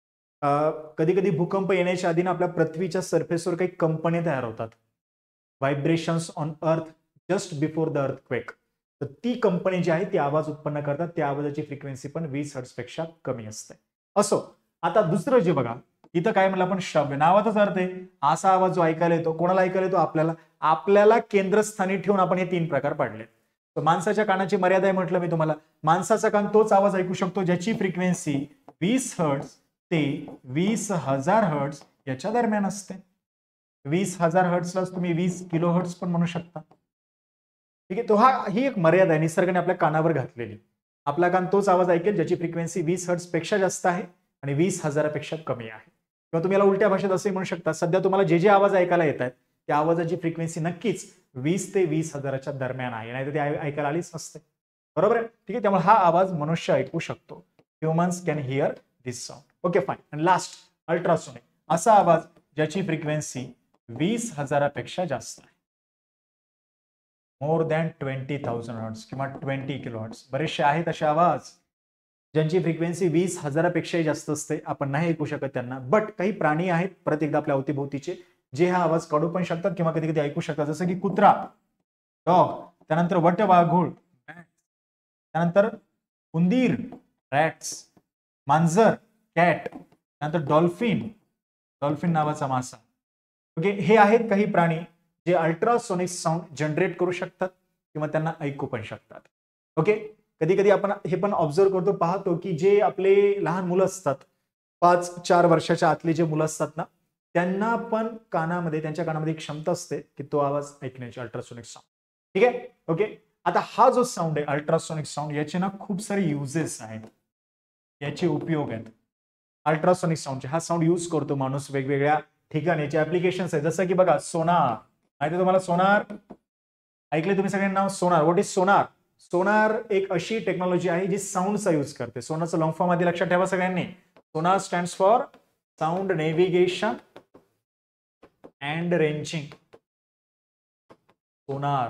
कधी कधी भूकंप येण्याच्या आधी ना आपल्या पृथ्वीच्या सरफेसवर काही कंपने तयार होतात, vibrations on earth just before the earthquake. तर ती कंपनी जी आहे ती आवाज उत्पन्न करतात, त्या आवाजाची फ्रिक्वेन्सी पण वीस हर्ट्झ पेक्षा कमी असते. असो, आता दुसरं जे बघा, इथं काय म्हणलं आपण, श्रव्य. नावाचाच अर्थ आहे असा आवाज जो ऐकायला येतो. कोणाला ऐकायला येतो? आपल्याला. आपल्याला केंद्रस्थानी ठेवून आपण हे तीन प्रकार पाडले. तर माणसाच्या कानाची मर्यादा आहे म्हटलं मी तुम्हाला. माणसाचा कान तोच आवाज ऐकू शकतो ज्याची फ्रिक्वेन्सी वीस हर्ट्झ ते वीस हजार हर्ट्झ याच्या दरम्यान असते. वीस हजार हर्ट्झलाच तुम्ही वीस किलो हर्ट्झ पण म्हणू शकता. ठीक आहे, तो हा ही एक मर्यादा आहे निसर्गाने आपल्या कानावर घातलेली. आपला कान तोच आवाज ऐकेल ज्याची फ्रिक्वेन्सी वीस हर्ट्झ पेक्षा जास्त आहे आणि वीस हजारापेक्षा कमी आहे. किंवा तुम्ही याला उलट्या भाषेत असे म्हणू शकता, सध्या तुम्हाला जे जे आवाज ऐकायला येत आहेत त्या आवाजाची फ्रिक्वेन्सी नक्कीच वीस ते वीस हजाराच्या दरम्यान आहे, नाही तर ते ऐकायला आलीच नसते. बरोबर आहे? ठीक आहे, त्यामुळे हा आवाज मनुष्य ऐकू शकतो. Humans can hear this sound. Okay, fine. आणि लास्ट, अल्ट्रासोनिक, असा आवाज ज्याची फ्रिक्वेन्सी वीस हजारापेक्षा जास्त आहे, more than twenty thousand hertz किंवा ट्वेंटी किलो हर्ट्स. बरेचसे आहेत असे आवाज ज्यांची फ्रिक्वेन्सी वीस हजारापेक्षाही जास्त असते, आपण नाही ऐकू शकत त्यांना. बट काही प्राणी आहेत परत एकदा आपल्या अवतीभोवतीचे जे हा आवाज काढू पण शकतात किंवा कधी कधी ऐकू शकतात, जसं की कुत्रा, डॉग, त्यानंतर वटवाघूळ, त्यानंतर उंदीर, रॅट्स, मांजर, कॅट, त्यानंतर डॉल्फिन, डॉल्फिन नावाचा मासा. ओके, हे आहेत काही प्राणी जे अल्ट्रासोनिक साऊंड जनरेट करू शकतात किंवा त्यांना ऐकू पण शकतात. ओके, कधी कधी आपण हे पण ऑब्झर्व करतो, पाहतो की जे आपले लहान मुलं असतात, पाच चार वर्षाच्या आतले जे मुलं असतात ना, त्यांना पण कानामध्ये, त्यांच्या कानामध्ये एक क्षमता असते की तो आवाज ऐकण्याची, अल्ट्रासोनिक साऊंड. ठीक आहे. ओके, आता हा जो साऊंड आहे अल्ट्रासोनिक साऊंड, याचे ना खूप सारे युजेस आहेत, याचे उपयोग आहेत अल्ट्रासोनिक साऊंडचे. हा साऊंड यूज करतो माणूस वेगवेगळ्या ठिकाणी, याचे ऍप्लिकेशन्स आहेत. जसं की बघा, सोनार, माहिती तुम्हाला सोनार, ऐकले तुम्ही सगळ्यांना नाव सोनार. व्हॉट इज सोनार? सोनार एक अशी टेक्नॉलॉजी आहे जी साऊंडचा यूज करते. सोनारचं लॉंग फॉर्म आधी लक्षात ठेवा सगळ्यांनी. Sonar stands for sound navigation and ranging. Sonar.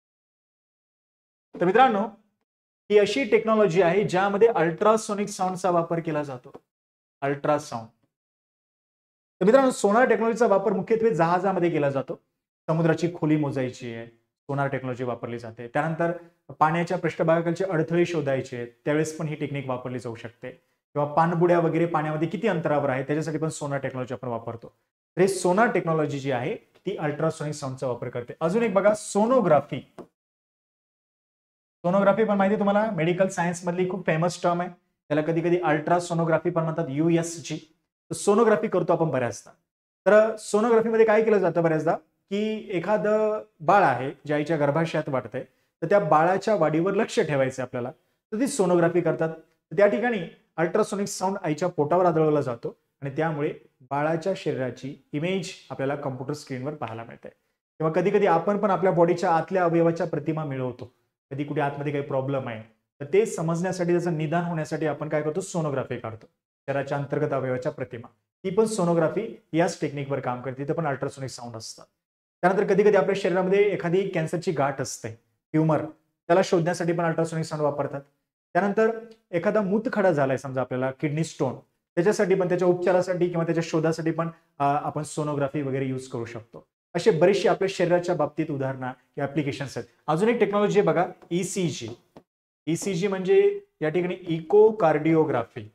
तर मित्रांनो, ही अशी टेक्नॉलॉजी आहे ज्यामध्ये अल्ट्रासोनिक साऊंडचा वापर केला जातो. अल्ट्रासाऊंड. तर मित्रांनो, सोनार टेक्नॉलॉजीचा वापर मुख्यत्वे जहाजामध्ये केला जातो. समुद्राची खोली मोजायची आहे, सोनार टेक्नॉलॉजी वापरली जाते. त्यानंतर पाण्याच्या पृष्ठभागाखालचे अडथळे शोधायचे, त्यावेळेस पण ही टेक्निक वापरली जाऊ शकते. किंवा पाणबुड्या वगैरे पाण्यामध्ये किती अंतरावर आहे त्याच्यासाठी पण सोनार टेक्नॉलॉजी आपण वापरतो. तर हे सोनार टेक्नॉलॉजी जी आहे ती अल्ट्रासोनिक साऊंडचा वापर करते. अजून एक बघा, सोनोग्राफी. सोनोग्राफी पण माहिती तुम्हाला, मेडिकल सायन्स मधली खूप फेमस टर्म आहे. त्याला कधी कधी अल्ट्रासोनोग्राफी पण म्हणतात, यूएसजी. सोनोग्राफी करतो आपण बऱ्याचदा. तर सोनोग्राफीमध्ये काय केलं जातं बऱ्याचदा, की एखादं बाळ आहे जे आईच्या गर्भाशयात वाढतंय, तर त्या बाळाच्या वाढीवर लक्ष ठेवायचं आपल्याला, तर ती सोनोग्राफी करतात. त्या ठिकाणी अल्ट्रासोनिक साऊंड आईच्या पोटावर आदळवला जातो आणि त्यामुळे बाळाच्या शरीराची इमेज आपल्याला कॉम्प्युटर स्क्रीनवर पाहायला मिळते. किंवा कधी कधी आपण पण आपल्या बॉडीच्या आतल्या अवयवाच्या प्रतिमा मिळवतो. कधी कुठे आतमध्ये काही प्रॉब्लेम आहे तर ते समजण्यासाठी, त्याचं निदान होण्यासाठी आपण काय करतो, सोनोग्राफी काढतो. शरीराच्या अंतर्गत अवयवाच्या प्रतिमा, ती पण सोनोग्राफी याच टेक्निकवर काम करते. तिथे पण अल्ट्रासोनिक साऊंड असतात. त्यानंतर कधी कधी आपल्या शरीरामध्ये एखादी कॅन्सरची गाठ असते, ट्युमर, त्याला शोधण्यासाठी पण अल्ट्रासोनिक साऊंड वापरतात. त्यानंतर एखादा मूतखडा झालाय समजा आपल्याला, किडनी स्टोन, त्याच्यासाठी पण, त्याच्या उपचारासाठी किंवा त्याच्या शोधासाठी पण आपण सोनोग्राफी वगैरे यूज करू शकतो. असे बरेचसे आपल्या शरीराच्या बाबतीत उदाहरणं किंवा ऍप्लिकेशन्स आहेत. अजून एक टेक्नॉलॉजी आहे बघा, ईसीजी. ईसीजी म्हणजे या ठिकाणी इकोकार्डिओग्राफी.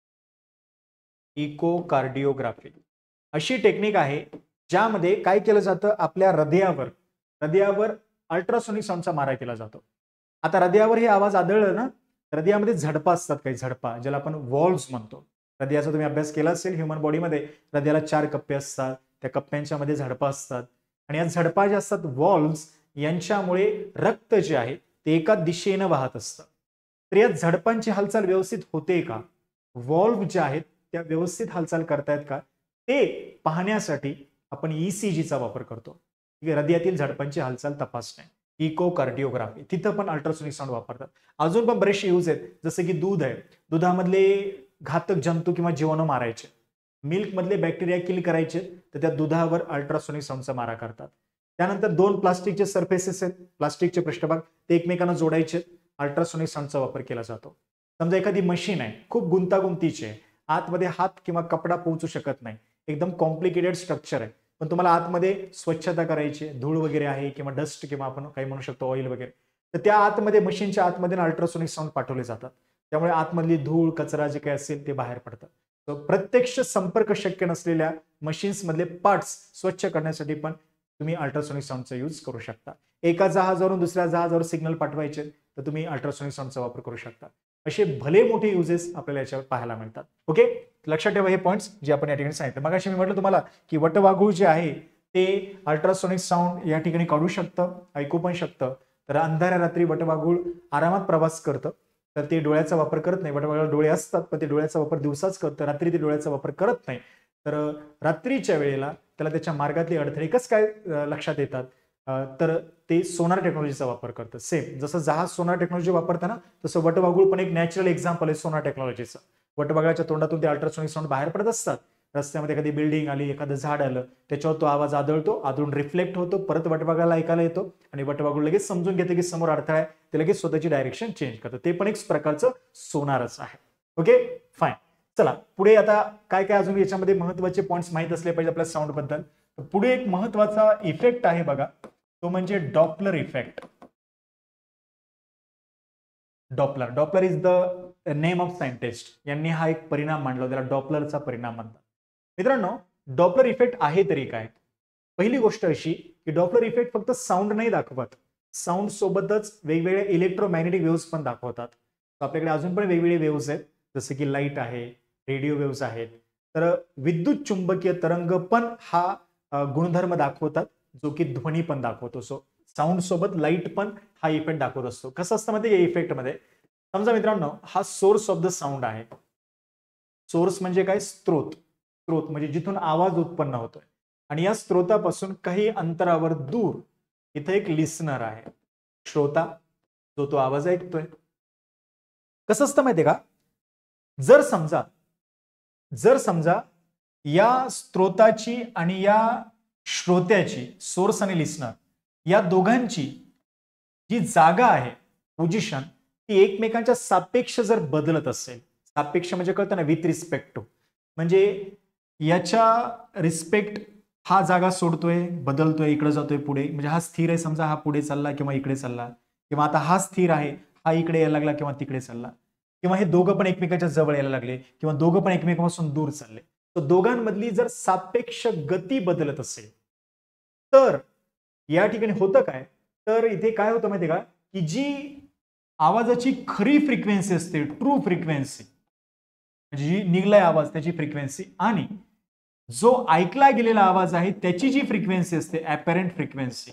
इकोकार्डिओग्राफी अशी टेक्निक आहे ज्यामध्ये काय केलं जातं, आपल्या हृदयावर हृदयावर अल्ट्रासोनिक साऊंडचा मारा केला जातो. आता हृदयावर हे आवाज आदळलं ना, हृदयामध्ये झडपा असतात, काही झडपा ज्याला आपण वॉल्व्स म्हणतो. हृदयाचा तुम्ही अभ्यास केला असेल, ह्युमन बॉडीमध्ये हृदयाला चार कप्पे असतात, त्या कप्प्यांच्या मध्ये झडपा असतात आणि या झडपा जे असतात वॉल्व्स, यांच्यामुळे रक्त जे आहे ते एका दिशेनं वाहत असतं. तर या झडपांची हालचाल व्यवस्थित होते का, वॉल्व जे आहेत त्या व्यवस्थित हालचाल करतायत का, ते पाहण्यासाठी आपण ईसीजीचा वापर करतो. हृदयातील झडपांची हालचाल तपासणे, इकोकार्डिओग्राफी. तिथं पण अल्ट्रासोनिक साऊंड वापरतात. अजून पण बरेचसे यूज आहेत, जसं की दूध आहे, दुधामधले घातक जंतू किंवा जीवाणू मारायचे, मिल्क मधले बॅक्टेरिया किल करायचे, तर त्या दुधावर अल्ट्रासोनिक साऊंडचा मारा करतात. त्यानंतर दोन प्लास्टिकचे सरफेसेस आहेत, प्लास्टिकचे पृष्ठभाग, ते एकमेकांना जोडायचे, अल्ट्रासोनिक साऊंडचा वापर केला जातो. समजा एखादी मशीन आहे, खूप गुंतागुंतीची आहे, आतमध्ये हात किंवा कपडा पोहोचू शकत नाही, एकदम कॉम्प्लिकेटेड स्ट्रक्चर आहे, पण तुम्हाला आतमध्ये स्वच्छता करायची, धूळ वगैरे आहे किंवा डस्ट किंवा आपण काही म्हणू शकतो ऑइल वगैरे, तर त्या आतमध्ये मशीनच्या आतमध्ये अल्ट्रासोनिक साऊंड पाठवले जातात. त्यामुळे आतमधली धूळ कचरा जे काही असेल ते बाहेर पडतं. प्रत्यक्ष संपर्क शक्य नसलेल्या मशीन्स मधले पार्ट्स स्वच्छ करण्यासाठी पण तुम्ही अल्ट्रासोनिक साऊंडचा यूज करू शकता. एका जहाजावरून दुसऱ्या जहाजावर सिग्नल पाठवायचे तर तुम्ही अल्ट्रासोनिक साऊंडचा वापर करू शकता. असे भले मोठे युजेस आपल्याला याच्यावर पाहायला मिळतात. ओके, लक्षात ठेवा हे पॉइंट्स जे आपण या ठिकाणी सांगितलं. मग अशी मी म्हटलं तुम्हाला की वटवाघूळ जे आहे ते अल्ट्रासोनिक साऊंड या ठिकाणी काढू शकतं, ऐकू पण शकतं. तर अंधाऱ्या रात्री वटवाघूळ आरामात प्रवास करतं, तर ते डोळ्याचा वापर करत नाही. वटवाघळाला डोळे असतात पण ते डोळ्याचा वापर दिवसाच करतं, रात्री ते डोळ्याचा वापर करत नाही. तर रात्रीच्या वेळेला त्याला त्याच्या मार्गातले अडथळे कसं काय लक्षात येतात, तर ते सोनार टेक्नॉलॉजीचा वापर करतं. सेम जसं जहाज सोनार टेक्नॉलॉजी वापरतं ना, तसं वटवाघूळ पण एक नॅचरल एक्झाम्पल आहे सोनार टेक्नॉलॉजीचं. वटवाघळाच्या तोंडातून ते अल्ट्रासोनिक साऊंड बाहेर पडत असतात. रस्त्यामध्ये एखादी बिल्डिंग आली, एखादं झाड आलं, त्याच्यावर तो आवाज आदळतो, आदळून रिफ्लेक्ट होतो, परत वटवाघळाला ऐकायला येतो आणि वटवाघूळ लगेच समजून घेते की समोर अडथळा आहे, ते लगेच स्वतःची डायरेक्शन चेंज करतं. ते पण एक प्रकारचं सोनारच आहे. Okay fine. चला पुढे आता काय काय अजून याच्यामध्ये महत्वाचे पॉइंट्स माहित असले पाहिजे आपल्या साऊंड बद्दल. पुढे एक महत्वाचा इफेक्ट आहे बघा, तो म्हणजे Doppler effect. Doppler Doppler is the name of scientist. यांनी हा एक परिणाम मांडला, त्याला डॉपलरचा परिणाम म्हणतात. मित्रांनो, डॉपलर इफेक्ट आहे तरी काय? पहिली गोष्ट अशी की डॉपलर इफेक्ट फक्त साऊंड नाही दाखवत, साऊंड सोबतच वेगवेगळ्या इलेक्ट्रोमॅग्नेटिक वेव्हज पण दाखवतात. आपल्याकडे अजून पण वेगवेगळे वेव्हज आहेत, जसे की लाईट आहे, रेडिओ वेव्हज आहेत. तर विद्युत चुंबकीय तरंग पण हा गुणधर्म दाखवतात, जो की ध्वनी पण दाखवतो. सो साऊंड सोबत लाईट पण हा इफेक्ट दाखवत असतो. कसं असतं माहिती या इफेक्ट मध्ये, समजा मित्रांनो हा सोर्स ऑफ द साऊंड आहे. सोर्स म्हणजे काय? स्त्रोत. स्त्रोत म्हणजे जिथून आवाज उत्पन्न होतोय, आणि या स्त्रोतापासून काही अंतरावर दूर इथे एक लिसनर आहे, श्रोता, जो तो आवाज ऐकतोय. कसं असतं माहितीये का, जर समजा जर समजा या स्त्रोताची आणि या श्रोत्याची, सोर्स आणि लिसनर या दोघांची जी जागा आहे, पोझिशन, ती एकमेकांच्या सापेक्ष जर बदलत असेल, सापेक्ष म्हणजे कळतं ना, विथ रिस्पेक्ट टू, म्हणजे याच्या रिस्पेक्ट हा जागा सोडतोय, बदलतोय, इकडे जातोय, पुढे, म्हणजे हा स्थिर आहे समजा, हा पुढे चालला किंवा इकडे चालला, किंवा आता हा स्थिर आहे, हा इकडे यायला लागला किंवा तिकडे चालला, किंवा हे दोघं पण एकमेकांच्या जवळ यायला लागले किंवा दोघं पण एकमेकांपासून दूर चालले. तर दोघांमधली जर सापेक्ष गती बदलत असेल तर या ठिकाणी होतं काय, तर इथे काय होतं माहितीये का, की जी आवाजाची खरी फ्रिक्वेन्सी असते, ट्रू फ्रिक्वेन्सी, म्हणजे जी निघलाय आवाज त्याची फ्रिक्वेन्सी, आणि जो ऐकला गेलेला आवाज आहे त्याची जी फ्रिक्वेन्सी असते, ॲपरंट फ्रिक्वेन्सी,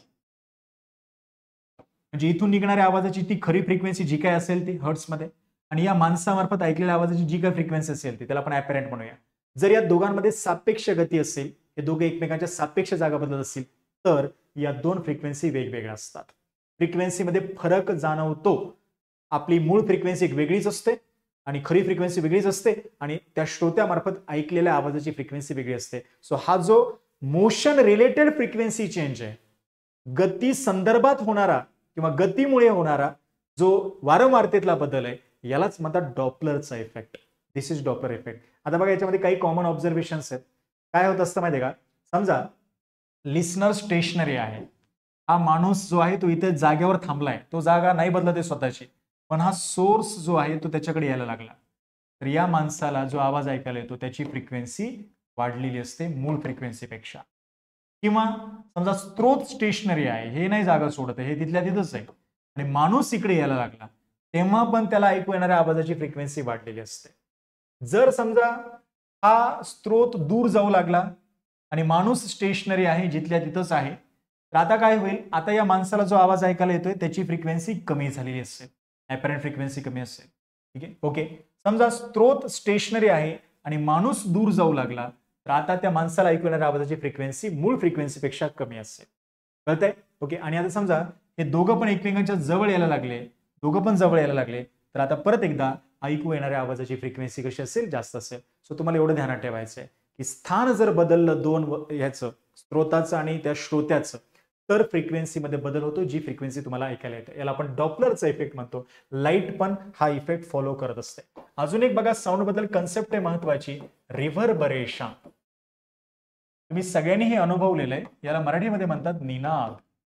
म्हणजे इथून निघणाऱ्या आवाजाची ती खरी फ्रिक्वेन्सी जी काय असेल ती हर्ट्स मध्ये, आणि या माणसामार्फत ऐकलेल्या आवाजाची जी काय फ्रिक्वेन्सी असेल ती, त्याला आपण ॲपरंट म्हणूया. जर या दोघांमध्ये सापेक्ष गती असेल, हे दोघे एकमेकांच्या सापेक्ष जागा बदलत असतील, तर या दोन फ्रिक्वेन्सी वेगवेगळ्या असतात. फ्रिक्वेन्सीमध्ये फरक जाणवतो. आपली मूळ फ्रिक्वेन्सी एक वेगळीच असते आणि खरी फ्रिक्वेन्सी वेगळीच असते, आणि त्या श्रोत्यामार्फत ऐकलेल्या आवाजाची फ्रिक्वेन्सी वेगळी असते. सो हा जो मोशन रिलेटेड फ्रिक्वेन्सी चेंज आहे, गती संदर्भात होणारा किंवा गतीमुळे होणारा जो वारंवारतेतला बदल आहे, यालाच म्हणतात डॉपलरचा effect. This is Doppler effect. आता बघा याच्यामध्ये काही कॉमन ऑब्झर्वेशन्स आहेत. काय होत असतं माहितीये का, समजा लिस्नर स्टेशनरी आहे. हा माणूस जो आहे तो इथे जागेवर थांबलाय, तो जागा नाही बदलत आहे स्वतःची, पण हा सोर्स जो आहे तो त्याच्याकडे यायला लागला. तर या माणसाला जो आवाज ऐकायला येतो त्याची फ्रिक्वेन्सी वाढलेली असते मूळ फ्रिक्वेन्सीपेक्षा. किंवा समजा स्त्रोत स्टेशनरी आहे, हे नाही जागा सोडत आहे, हे तिथल्या तिथंच आहे आणि माणूस इकडे यायला लागला, तेव्हा पण त्याला ऐकू येणाऱ्या आवाजाची फ्रिक्वेन्सी वाढलेली असते. जर समजा हा स्त्रोत दूर जाऊ लागला आणि माणूस स्टेशनरी आहे, जिथल्या तिथंच आहे, तर आता काय होईल, आता या माणसाला जो आवाज ऐकायला येतोय त्याची फ्रिक्वेन्सी कमी झालेली असेल, ॲपरंट फ्रिक्वेन्सी कमी असेल. ठीक आहे, ओके. समजा स्त्रोत स्टेशनरी आहे आणि माणूस दूर जाऊ लागला, तर आता त्या माणसाला ऐकू येणाऱ्या आवाजाची फ्रिक्वेन्सी मूळ फ्रिक्वेन्सीपेक्षा कमी असेल. कळतंय? ओके. आणि आता समजा हे दोघं पण एकमेकांच्या जवळ यायला लागले, दोघं पण जवळ यायला लागले, तर आता परत एकदा ऐकू येणाऱ्या आवाजाची फ्रिक्वेन्सी कशी असेल, जास्त असेल. सो तुम्हाला एवढं ध्यानात ठेवायचं आहे की स्थान जर बदललं दोन ह्याचं, स्त्रोताचं आणि त्या श्रोत्याचं, तर फ्रिक्वेन्सीमध्ये बदल होतो, जी फ्रिक्वेन्सी तुम्हाला ऐकायला येते. याला आपण डॉपलरचा इफेक्ट म्हणतो. लाईट पण हा इफेक्ट फॉलो करत असते. अजून एक बघा साऊंड बद्दल कन्सेप्ट आहे महत्वाची, रिव्हर्बरेशन. तुम्ही सगळ्यांनी हे अनुभवलेलं आहे, याला मराठीमध्ये म्हणतात निनाद.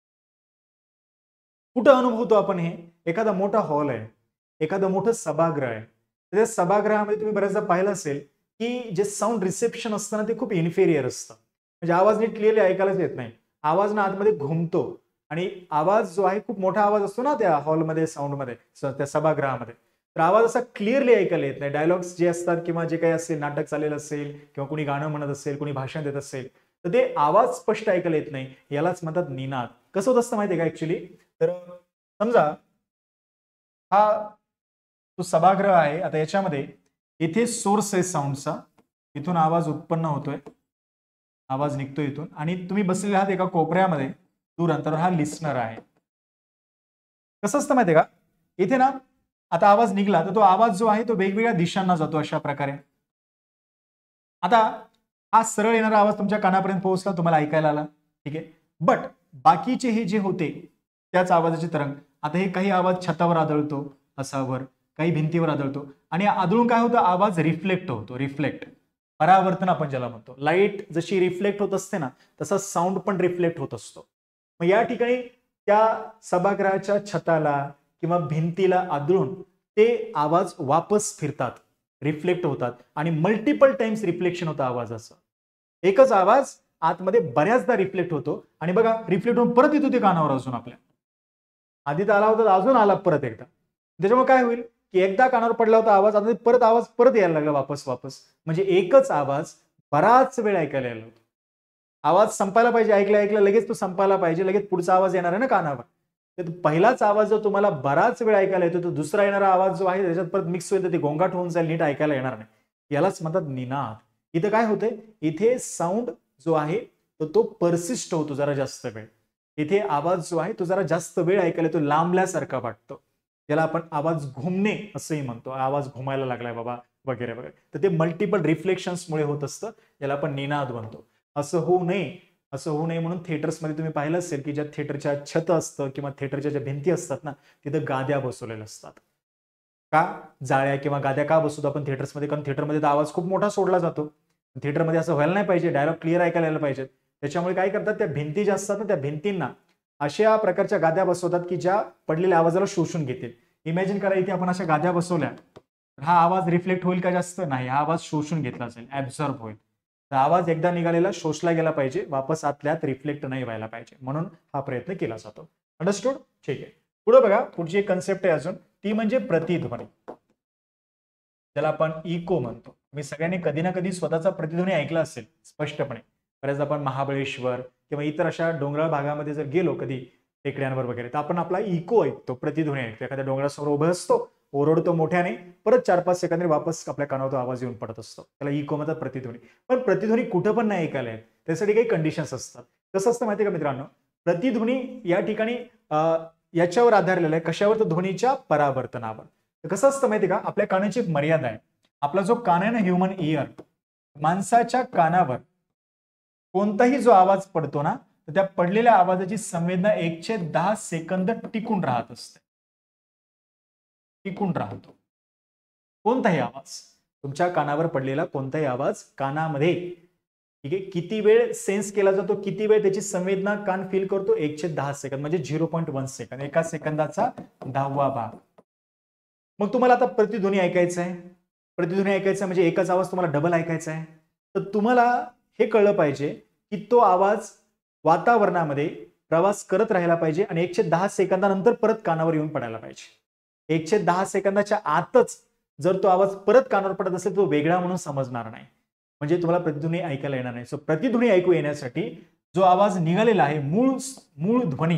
कुठं अनुभवतो आपण हे? एखादा मोठा हॉल आहे, एखादं मोठं सभागृह आहे, त्या सभागृहामध्ये तुम्ही बऱ्याचदा पाहिलं असेल की जे साऊंड रिसेप्शन असतं ना, ते खूप इन्फेरियर असतं. म्हणजे आवाज नीट क्लिअरली ऐकायलाच येत नाही, आवाज ना आतमध्ये घुमतो आणि आवाज जो आहे खूप मोठा आवाज असतो ना त्या हॉलमध्ये, साऊंडमध्ये, त्या सभागृहामध्ये, तर आवाज असा क्लिअरली ऐकायला येत नाही. डायलॉग्स जे असतात किंवा जे काही असेल, नाटक चाललेलं असेल किंवा कोणी गाणं म्हणत असेल, कोणी भाषण देत असेल, तर ते आवाज स्पष्ट ऐकायला येत नाही. यालाच म्हणतात निनाद. कसं होत असतं माहितीये का ऍक्च्युली? तर समजा हा तो सभागृह आहे, आता याच्यामध्ये इथे सोर्स आहे साऊंडचा, इथून आवाज उत्पन्न होतोय, आवाज निघतोय इथून, आणि तुम्ही बसलेले आहात एका कोपऱ्यामध्ये दूर अंतरावर, हा लिस्नर आहे. कसं असतं माहितीये का, इथे ना आता आवाज निघला तर तो आवाज जो आहे तो वेगवेगळ्या दिशांना जातो अशा प्रकारे. आता हा सरळ येणारा आवाज तुमच्या कानापर्यंत पोहोचला, तुम्हाला ऐकायला आला, ठीक आहे. बट बाकीचे हे जे होते त्याच आवाजाचे तरंग, आता हे काही आवाज छतावर आदळतो असा वर, काही भिंतीवर आदळतो, आणि आदळून काय होतं, आवाज रिफ्लेक्ट होतो. रिफ्लेक्ट, परावर्तन आपण ज्याला म्हणतो. लाईट जशी रिफ्लेक्ट होत असते ना, तसा साऊंड पण रिफ्लेक्ट होत असतो. मग या ठिकाणी त्या सभागृहाच्या छताला किंवा भिंतीला आदळून ते आवाज वापस फिरतात, रिफ्लेक्ट होतात, आणि मल्टिपल टाइम्स रिफ्लेक्शन होतं आवाजाचं. एकच आवाज आतमध्ये बऱ्याचदा रिफ्लेक्ट होतो, आणि बघा रिफ्लेक्ट होऊन परत येतो ते कानावर अजून आपल्या. आधी तर आला होता, अजून आला परत एकदा. त्याच्यामुळे काय होईल की एकदा कानावर पडला होता आवाज, आता परत आवाज परत यायला लागला वापस वापस. म्हणजे एकच आवाज बराच वेळ ऐकायला यायला होतो. आवाज संपायला पाहिजे, ऐकला ऐकला लगेच तो संपायला पाहिजे, लगेच पुढचा आवाज येणार आहे ना कानावर. तर पहिलाच आवाज जो तुम्हाला बराच वेळ ऐकायला येतो, तो दुसरा येणारा आवाज जो आहे त्याच्यात परत मिक्स होईल, तर ते गोंगाट होऊन जाईल, नीट ऐकायला येणार नाही. यालाच म्हणतात निनाद. इथं काय होतंय, इथे साऊंड जो आहे तर तो परसिस्ट होतो जरा जास्त वेळ. इथे आवाज जो आहे तो जरा जास्त वेळ ऐकायला येतो, लांबल्यासारखा वाटतो. त्याला आपण आवाज घुमणे असंही म्हणतो, आवाज घुमायला लागलाय बाबा वगैरे वगैरे. तर ते मल्टिपल रिफ्लेक्शन्समुळे होत असतं, याला आपण निनाद म्हणतो. असं होऊ नये, असं होऊ नये म्हणून थिएटर्समध्ये तुम्ही पाहिलं असेल की ज्या थिएटरच्या छत असतं किंवा थिएटरच्या ज्या भिंती असतात ना, तिथं गाद्या बसवलेल्या असतात. का जाळ्या किंवा गाद्या का बसवतो आपण थिएटर्समध्ये? कारण थिएटरमध्ये तर आवाज खूप मोठा सोडला जातो. थिएटरमध्ये असं व्हायला नाही पाहिजे, डायलॉग क्लिअर ऐकायला यायला पाहिजे. त्याच्यामुळे काय करतात, त्या भिंती ज्या असतात ना, त्या भिंतींना अशा प्रकारच्या गाद्या बसवतात की ज्या पडलेल्या आवाजाला शोषून घेतील. इमॅजिन करा इथे आपण अशा गाद्या बसवल्या, हा आवाज रिफ्लेक्ट होईल का जास्त? नाही, हा आवाज शोषून घेतला जाईल, ऍब्झॉर्ब होईल. तर आवाज एकदा निघालेला शोषला गेला पाहिजे, वापस आतल्यात रिफ्लेक्ट नाही व्हायला पाहिजे, म्हणून हा प्रयत्न केला जातो. अंडरस्टूड? ठीक आहे. पुढे बघा, पुढची एक कन्सेप्ट आहे अजून, ती म्हणजे प्रतिध्वनी, ज्याला आपण इको म्हणतो. मी सगळ्यांनी कधी ना कधी स्वतःचा प्रतिध्वनी ऐकला असेल स्पष्टपणे. बऱ्याच आपण महाबळेश्वर किंवा इतर अशा डोंगराळ भागामध्ये जर गेलो कधी टेकड्यांवर वगैरे, तर आपण आपला इको ऐकतो, प्रतिध्वनी ऐकतो. एखाद्या डोंगरासमोर उभं असतो, ओरडतो मोठ्याने, परत चार पाच सेकंद वापस आपल्या कानावर तो आवाज येऊन पडत असतो. त्याला इको म्हणतात, प्रतिध्वनी. पण प्रतिध्वनी कुठं पण नाही ऐकायला येत, त्यासाठी काही कंडिशन्स असतात. कसं असतं माहितीये का मित्रांनो, प्रतिध्वनी या ठिकाणी याच्यावर आधारलेला आहे, कशावर? तर ध्वनीच्या परावर्तनावर. कसं असतं माहितीये का, आपल्या कानाची एक मर्यादा आहे. आपला जो कान आहे ना, ह्युमन इयर, माणसाच्या कानावर कोणताही जो आवाज पडतो ना, तर त्या पडलेल्या आवाजाची संवेदना एकशे दहा सेकंद टिकून राहत असते, टिकून राहतो. कोणताही आवाज, तुमच्या कानावर पडलेला कोणताही आवाज कानामध्ये ठीक आहे. किती वेळ सेन्स केला जातो, किती वेळ त्याची संवेदना कान फील करतो, एकशे दहा सेकंद म्हणजे झिरो पॉईंट वन सेकंद, एका सेकंदाचा दहावा भाग. मग तुम्हाला आता प्रतिध्वनी ऐकायचा आहे, प्रतिध्वनी ऐकायचा म्हणजे एकच आवाज तुम्हाला डबल ऐकायचा आहे. तर तुम्हाला हे कळलं पाहिजे की तो आवाज वातावरणामध्ये प्रवास करत राहायला पाहिजे आणि एकशे दहा सेकंदानंतर परत कानावर येऊन पडायला पाहिजे. एकशे दहा सेकंदाच्या आतच जर तो आवाज परत कानावर पडत असेल तो वेगळा म्हणून समजणार नाही, म्हणजे तुम्हाला प्रतिध्वनी ऐकायला येणार नाही. सो प्रतिध्वनी ऐकू येण्यासाठी जो आवाज निघालेला आहे, मूळ मूळ ध्वनी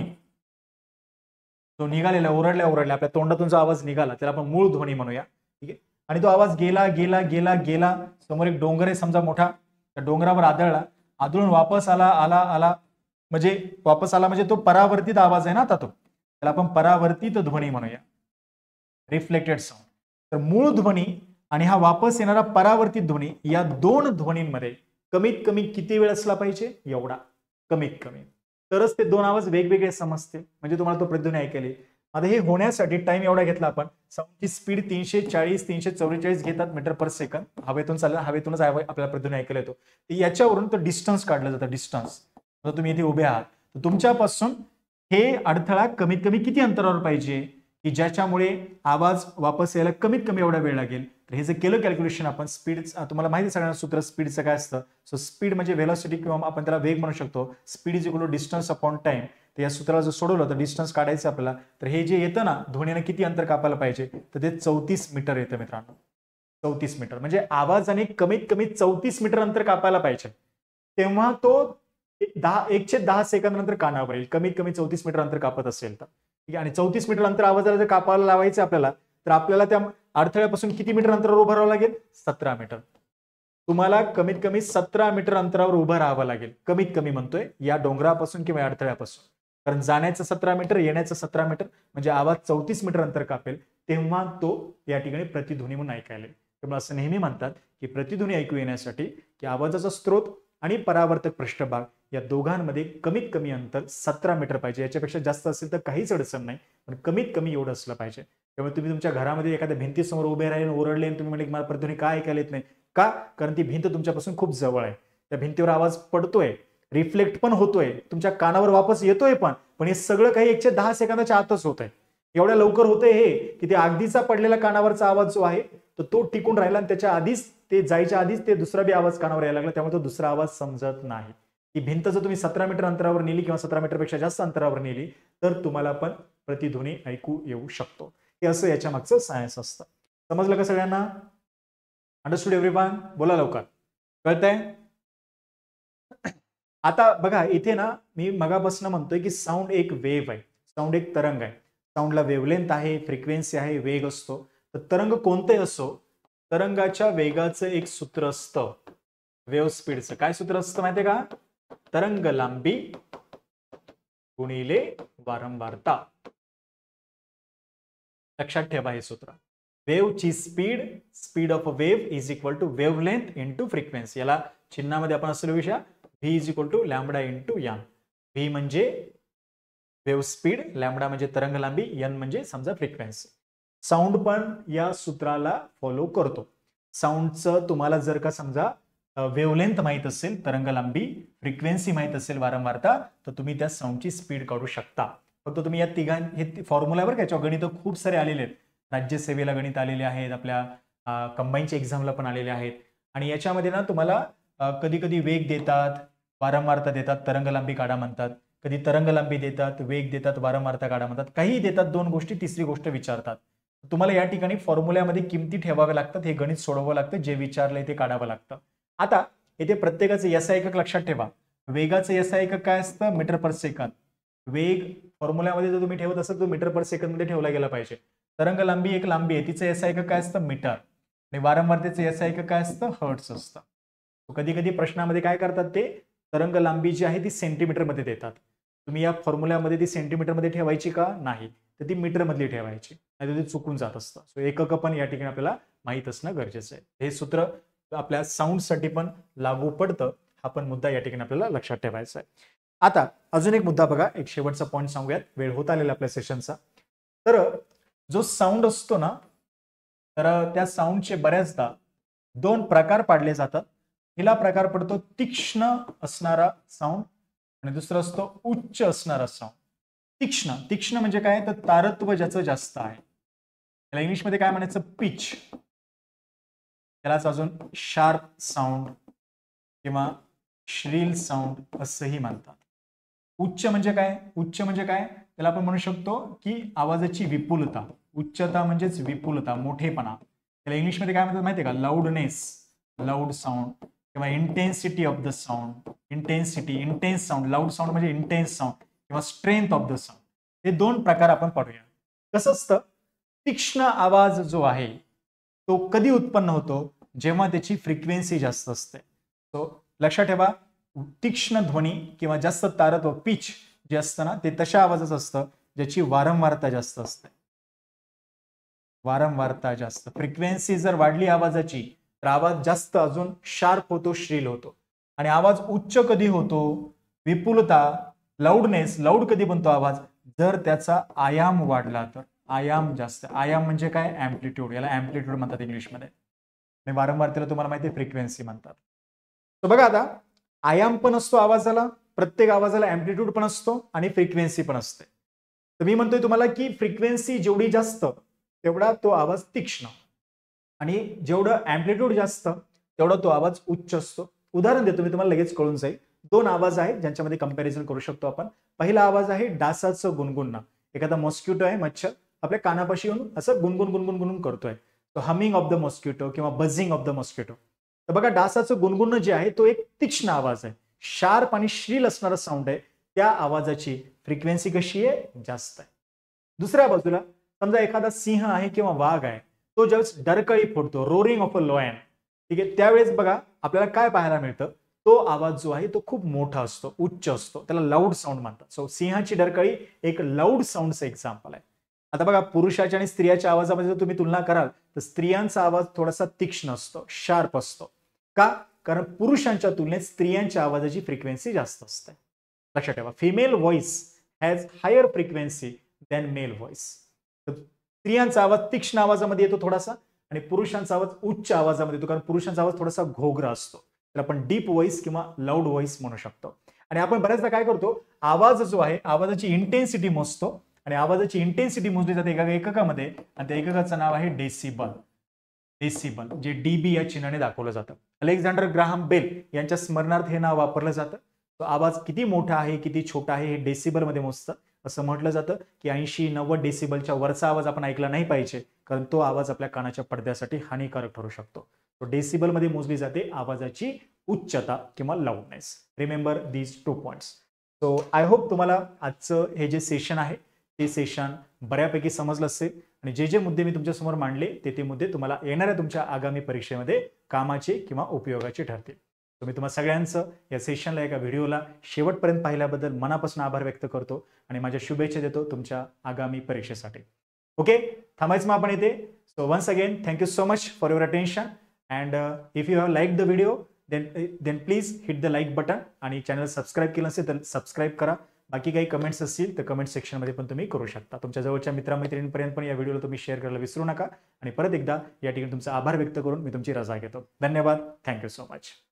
तो निघालेला, ओरडल्या ओरडल्या आपल्या तोंडातून जो आवाज निघाला त्याला आपण मूळ ध्वनी म्हणूया. ठीक आहे. आणि तो आवाज गेला गेला गेला गेला, समोर एक डोंगर आहे समजा मोठा, त्या डोंगरावर आदळला, आदळून वापस आला आला आला म्हणजे वापस आला म्हणजे तो परावर्तित आवाज आहे ना, आता तो त्याला आपण परावर्तित ध्वनी म्हणूया, रिफ्लेक्टेड साऊंड. तर मूळ ध्वनी आणि हा वापस येणारा परावर्तित ध्वनी या दोन ध्वनींमध्ये कमीत कमी किती वेळ असला पाहिजे, एवढा कमीत कमी, तरच ते दोन आवाज वेगवेगळे समजते, म्हणजे तुम्हाला तो प्रतिध्वनी ऐकायला. आता हे होण्यासाठी टाइम एवढा घेतला आपण, साऊंडची स्पीड तीनशे चाळीस तीनशे चौवेचाळीस घेतात मीटर पर सेकंद, हवेतून चालला, हवेतूनच आपल्याला प्रतिध्वनी ऐकायला येतो. याच्यावरून तो डिस्टन्स काढलं जातं, डिस्टन्स. तर तुम्ही इथे उभे आहात, तर तुमच्यापासून हे अडथळा कमीत कमी किती अंतरावर पाहिजे की ज्याच्यामुळे आवाज वापस यायला कमीत कमी एवढा वेळ लागेल. तर हे जे केलं कॅल्क्युलेशन आपण, स्पीड तुम्हाला माहिती सगळ्यांना सूत्र स्पीडचं काय असतं. सो स्पीड म्हणजे व्हेलॉसिटी किंवा आपण त्याला वेग म्हणू शकतो. Speed is equal to distance upon time. तर या सूत्राला जर सोडवलं तर डिस्टन्स काढायचं आपल्याला, तर हे जे येतं ना ध्वनीनं किती अंतर कापायला पाहिजे, तर ते चौतीस मीटर येतं मित्रांनो. चौतीस मीटर म्हणजे आवाजाने कमीत कमी चौतीस मीटर अंतर कापायला पाहिजे, तेव्हा तो दहा एकशे दहा सेकंद नंतर कानावर येईल, कमीत कमी चौतीस मीटर अंतर कापत असेल तर. ठीक आहे. आणि चौतीस मीटर अंतर आवाजाला जर कापायला लावायचं आपल्याला, तर आपल्याला त्या अडथळ्यापासून किती मीटर अंतरावर उभं राहावं लागेल, सतरा मीटर. तुम्हाला कमीत कमी सतरा मीटर अंतरावर उभं राहावं लागेल, कमीत कमी म्हणतोय, या डोंगरापासून किंवा अडथळ्यापासून. कारण जाण्याचं सतरा मीटर, येण्याचं सतरा मीटर, म्हणजे आवाज चौतीस मीटर अंतर कापेल, तेव्हा तो या ठिकाणी प्रतिध्वनी म्हणून ऐकायला येईल. त्यामुळे असं नेहमी म्हणतात की प्रतिध्वनी ऐकू येण्यासाठी की आवाजाचा स्रोत आणि परावर्तक पृष्ठभाग या दोघांमध्ये कमीत कमी अंतर सतरा मीटर पाहिजे. याच्यापेक्षा जास्त असेल तर काहीच अडचण नाही, पण कमीत कमी एवढं असलं पाहिजे. त्यामुळे तुम्ही तुमच्या घरामध्ये एखाद्या भिंतीसमोर उभे राहिले, ओरडले आणि तुम्ही म्हणजे मला प्रतिध्वनी काय ऐकायला येत नाही का, कारण ती भिंत तुमच्यापासून खूप जवळ आहे, त्या भिंतीवर आवाज पडतोय, रिफ्लेक्ट पण होतोय, तुमच्या कानावर वापस येतोय, पण पण हे सगळं काही एकशे दहा सेकंदाच्या आतच होत आहे. एवढ्या लवकर होतंय हे की ते अगदीचा पडलेला कानावरचा आवाज जो आहे तो तो टिकून राहिला आणि त्याच्या आधीच ते जायच्या आधीच ते दुसरा बी आवाज कानावर यायला लागला, त्यामुळे तो दुसरा आवाज समजत नाही. ही भिंत जर तुम्ही सतरा मीटर अंतरावर नेली किंवा सतरा मीटर पेक्षा जास्त अंतरावर नेली तर तुम्हाला पण प्रतिध्वनी ऐकू येऊ शकतो. हे असं याच्या मागचं सायन्स असतं. समजलं का सगळ्यांना? Understood everyone? बोला लवकर, कळतंय? आता बघा इथे ना मी मगापासून म्हणतोय की साऊंड एक वेव्ह आहे, साऊंड एक तरंग आहे. साऊंडला वेव्हलेंथ आहे, फ्रिक्वेन्सी आहे, वेग असतो. तर तरंग कोणते असो, तरंगाच्या वेगाचं एक सूत्र असतं, वेव्ह स्पीडचं. काय सूत्र असतं माहितीये का? तरंग लांबी गुणिले वारंवारता. लक्षात ठेवा हे सूत्र. वेव्हची speed, speed of a wave is equal to wavelength into frequency. याला चिन्हामध्ये आपण असं लिहूया, V is equal to lambda into N. V म्हणजे वेव्ह स्पीड, लॅम्बडा म्हणजे तरंग लांबी, एन म्हणजे समजा फ्रिक्वेन्सी. साऊंड पण या सूत्राला फॉलो करतो. साऊंडचं तुम्हाला जर का समजा वेव्हलेंथ माहित असेल, तरंग लांबी, फ्रिक्वेन्सी माहित असेल, वारंवारता, तर तुम्ही त्या साऊंडची स्पीड काढू शकता. फक्त तुम्ही या तिघां हे फॉर्म्युलावर काय गणित खूप सारे आलेले आहेत. राज्यसेवेला गणित आलेले आहेत, आपल्या कंबाईनच्या एक्झामला पण आलेले आहेत. आणि याच्यामध्ये ना तुम्हाला कधी कधी वेग देतात, वारंवारता देतात, तरंग लांबी काढा म्हणतात. कधी तरंग लांबी देतात, वेग देतात, वारंवारता काढा म्हणतात. काही देतात दोन गोष्टी, तिसरी गोष्ट विचारतात. तुम्हाला या ठिकाणी फॉर्म्युल्यामध्ये किमती ठेवाव्या लागतात, हे गणित सोडवावं लागतं, जे विचारलंय ते काढावं लागतं. आता येथे प्रत्येकाचं एसआय एकक लक्षात ठेवा. वेगाचं एसआय एकक काय असतं? Metre per second. वेग फॉर्म्युल्यामध्ये जर तुम्ही ठेवत असाल तर मीटर पर सेकंद मध्ये ठेवला गेला पाहिजे. तरंग लांबी एक लांबी आहे, तिचं एसआय एकक काय असतं? मीटर. आणि वारंवारतेचं एसआय एकक काय असतं? हर्ट्झ असतं. कधी कधी प्रश्नामध्ये काय करतात ते तरंग लांबी जी आहे ती सेंटीमीटर मध्ये देतात. तुम्ही या फॉर्म्युल्यामध्ये ती सेंटीमीटर मध्ये ठेवायची का? नाही, तर ती मीटर मधली ठेवायची, नाही तर ते चुकून जात असतं. सो एकक पण या ठिकाणी आपल्याला माहित असणं गरजेचं आहे. हे सूत्र आपल्या साऊंड साठी पण लागू पडतं, हा पण मुद्दा या ठिकाणी आपल्याला लक्षात ठेवायचा आहे. आता अजून एक मुद्दा बघा, एक शेवटचा पॉईंट सांगूयात, वेळ होत आलेला आपल्या सेशनचा. तर जो साऊंड असतो ना, तर त्या साऊंडचे बऱ्याचदा दोन प्रकार पाडले जातात. पहिला प्रकार पडतो तीक्ष्ण असणारा साऊंड आणि दुसरा असतो उच्च असणारा साऊंड. तीक्ष्ण तीक्ष्ण म्हणजे काय तर तारत्व ज्याचं जास्त आहे. त्याला इंग्लिशमध्ये काय म्हणायचं पिच. त्यालाच अजून शार्प साऊंड किंवा श्रील साऊंड असंही म्हणतात. उच्च म्हणजे काय उच्च म्हणजे काय त्याला आपण म्हणू शकतो की आवाजाची विपुलता. उच्चता म्हणजेच विपुलता मोठेपणा. त्याला इंग्लिशमध्ये काय म्हणतात माहितीये का लाऊडनेस लाऊड साऊंड किंवा intensity of the sound. Intensity intense sound. Loud sound म्हणजे इंटेन्स साऊंड किंवा स्ट्रेंथ ऑफ द साऊंड. हे दोन प्रकार आपण पाहूया. कसं असतं तीक्ष्ण आवाज जो आहे तो कधी उत्पन्न होतो जेव्हा त्याची फ्रिक्वेन्सी जास्त असते. तो लक्षात ठेवा तीक्ष्ण ध्वनी किंवा जास्त तारत्व पिच जे असतं ना ते तशा आवाजाचं असतं ज्याची वारंवारता जास्त असते. वारंवारता जास्त. फ्रिक्वेन्सी जर वाढली आवाजाची तर आवाज जास्त अजून शार्प होतो श्रील होतो. आणि आवाज उच्च कधी होतो विपुलता लाऊडनेस लाऊड कधी बनतो आवाज जर त्याचा आयाम वाढला तर. आयाम जास्त. आयाम म्हणजे काय अँप्लिट्यूड. याला अँप्लिट्यूड म्हणतात इंग्लिशमध्ये. आणि वारंवारतेला तुम्हाला माहिती आहे फ्रिक्वेन्सी म्हणतात. तर बघा आता आयाम पण असतो आवाजाला. प्रत्येक आवाजाला अँप्लिट्यूड पण असतो आणि फ्रिक्वेन्सी पण असते. तर मी म्हणतोय तुम्हाला की फ्रिक्वेन्सी जेवढी जास्त तेवढा तो आवाज तीक्ष्ण आणि जेवढं अँप्लिट्यूड जास्त तेवढा तो आवाज उच्च असतो. उदाहरण देतो मी तुम्हाला लगेच कळून जाईल. दोन आवाज आहेत ज्यांच्यामध्ये कंपॅरिझन करू शकतो आपण. पहिला आवाज आहे डासाचं गुणगुणणं. एखादा मॉस्किटो आहे मच्छर आपल्या कानापाशी येऊन असं गुणगुण गुणगुण गुणगुण करतोय. तो हमिंग ऑफ द मॉस्किटो किंवा बझिंग ऑफ द मॉस्किटो. तर बघा डासाचं गुणगुणणं जे आहे तो एक तीक्ष्ण आवाज आहे. शार्प आणि श्रील असणारा साऊंड आहे. त्या आवाजाची फ्रिक्वेन्सी कशी आहे जास्त आहे. दुसऱ्या बाजूला समजा एखादा सिंह आहे किंवा वाघ आहे तो ज्यावेळेस डरकळी फोडतो रोरिंग ऑफ अ लॉयन ठीक आहे त्यावेळेस बघा आपल्याला काय पाहायला मिळतं तो आवाज जो आहे तो खूप मोठा असतो उच्च असतो. त्याला लाऊड साऊंड म्हणतात. सो सिंहाची डरकळी एक लाऊड साऊंडचं एक्झाम्पल आहे. आता बघा पुरुषाच्या आणि स्त्रियाच्या आवाजामध्ये जर तुम्ही तुलना कराल तर स्त्रियांचा आवाज थोडासा तीक्ष्ण असतो शार्प असतो. का कारण पुरुषांच्या तुलनेत स्त्रियांच्या आवाजाची फ्रिक्वेन्सी जास्त असते. लक्षात ठेवा female voice has higher frequency than male voice. स्त्रियांचा आवाज तीक्ष्ण आवाजामध्ये येतो थोडासा आणि पुरुषांचा आवाज उच्च आवाजामध्ये येतो कारण पुरुषांचा आवाज थोडासा घोगरा असतो. तर आपण डीप व्हॉइस किंवा लाऊड व्हॉइस म्हणू शकतो. आणि आपण बऱ्याचदा काय करतो आवाज जो आहे आवाजाची इंटेन्सिटी मोजतो आणि आवाजाची इंटेन्सिटी मोजली जाते एका एककामध्ये आणि त्या एककाचं नाव आहे डेसिबल. डेसिबल जे डीबी या चिन्हाने दाखवलं जातं. अलेक्झांडर ग्राहम बेल यांच्या स्मरणार्थ हे नाव वापरलं जातं. तो आवाज किती मोठा आहे किती छोटा आहे हे डेसिबल मध्ये मोजतं. असं म्हटलं जातं की ऐंशी नव्वद डेसिबलच्या वरचा आवाज आपण ऐकला नाही पाहिजे कारण तो आवाज आपल्या कानाच्या पडद्यासाठी हानिकारक ठरू शकतो. तो डेसिबल मध्ये मोजली जाते आवाजाची उच्चता किंवा loudness. Remember these two points. So I hope तुम्हाला आजचं हे जे सेशन आहे ते सेशन बऱ्यापैकी समजलं असेल आणि जे जे मुद्दे मी तुमच्यासमोर मांडले ते ते मुद्दे तुम्हाला येणाऱ्या तुमच्या आगामी परीक्षेमध्ये कामाचे किंवा उपयोगाचे ठरतील. तर मी तुम्हा सगळ्यांचं या सेशनला एका व्हिडिओला शेवटपर्यंत पाहिल्याबद्दल मनापासून आभार व्यक्त करतो आणि माझ्या शुभेच्छा देतो तुमच्या आगामी परीक्षेसाठी. ओके थांबायचं मग आपण इथे. So once again thank you so much for your attention and if you have like the video then then please hit the like button आणि चॅनल सबस्क्राईब केलं असेल तर सबस्क्राईब करा. बाकी काही कमेंट्स असतील तर कमेंट सेक्शनमध्ये पण तुम्ही करू शकता. तुमच्या जवळच्या मित्रमैत्रिणींपर्यंत पण या व्हिडिओला तुम्ही शेअर करायला विसरू नका आणि परत एकदा या ठिकाणी तुमचा आभार व्यक्त करून मी तुमची रजा घेतो. धन्यवाद. Thank you so much.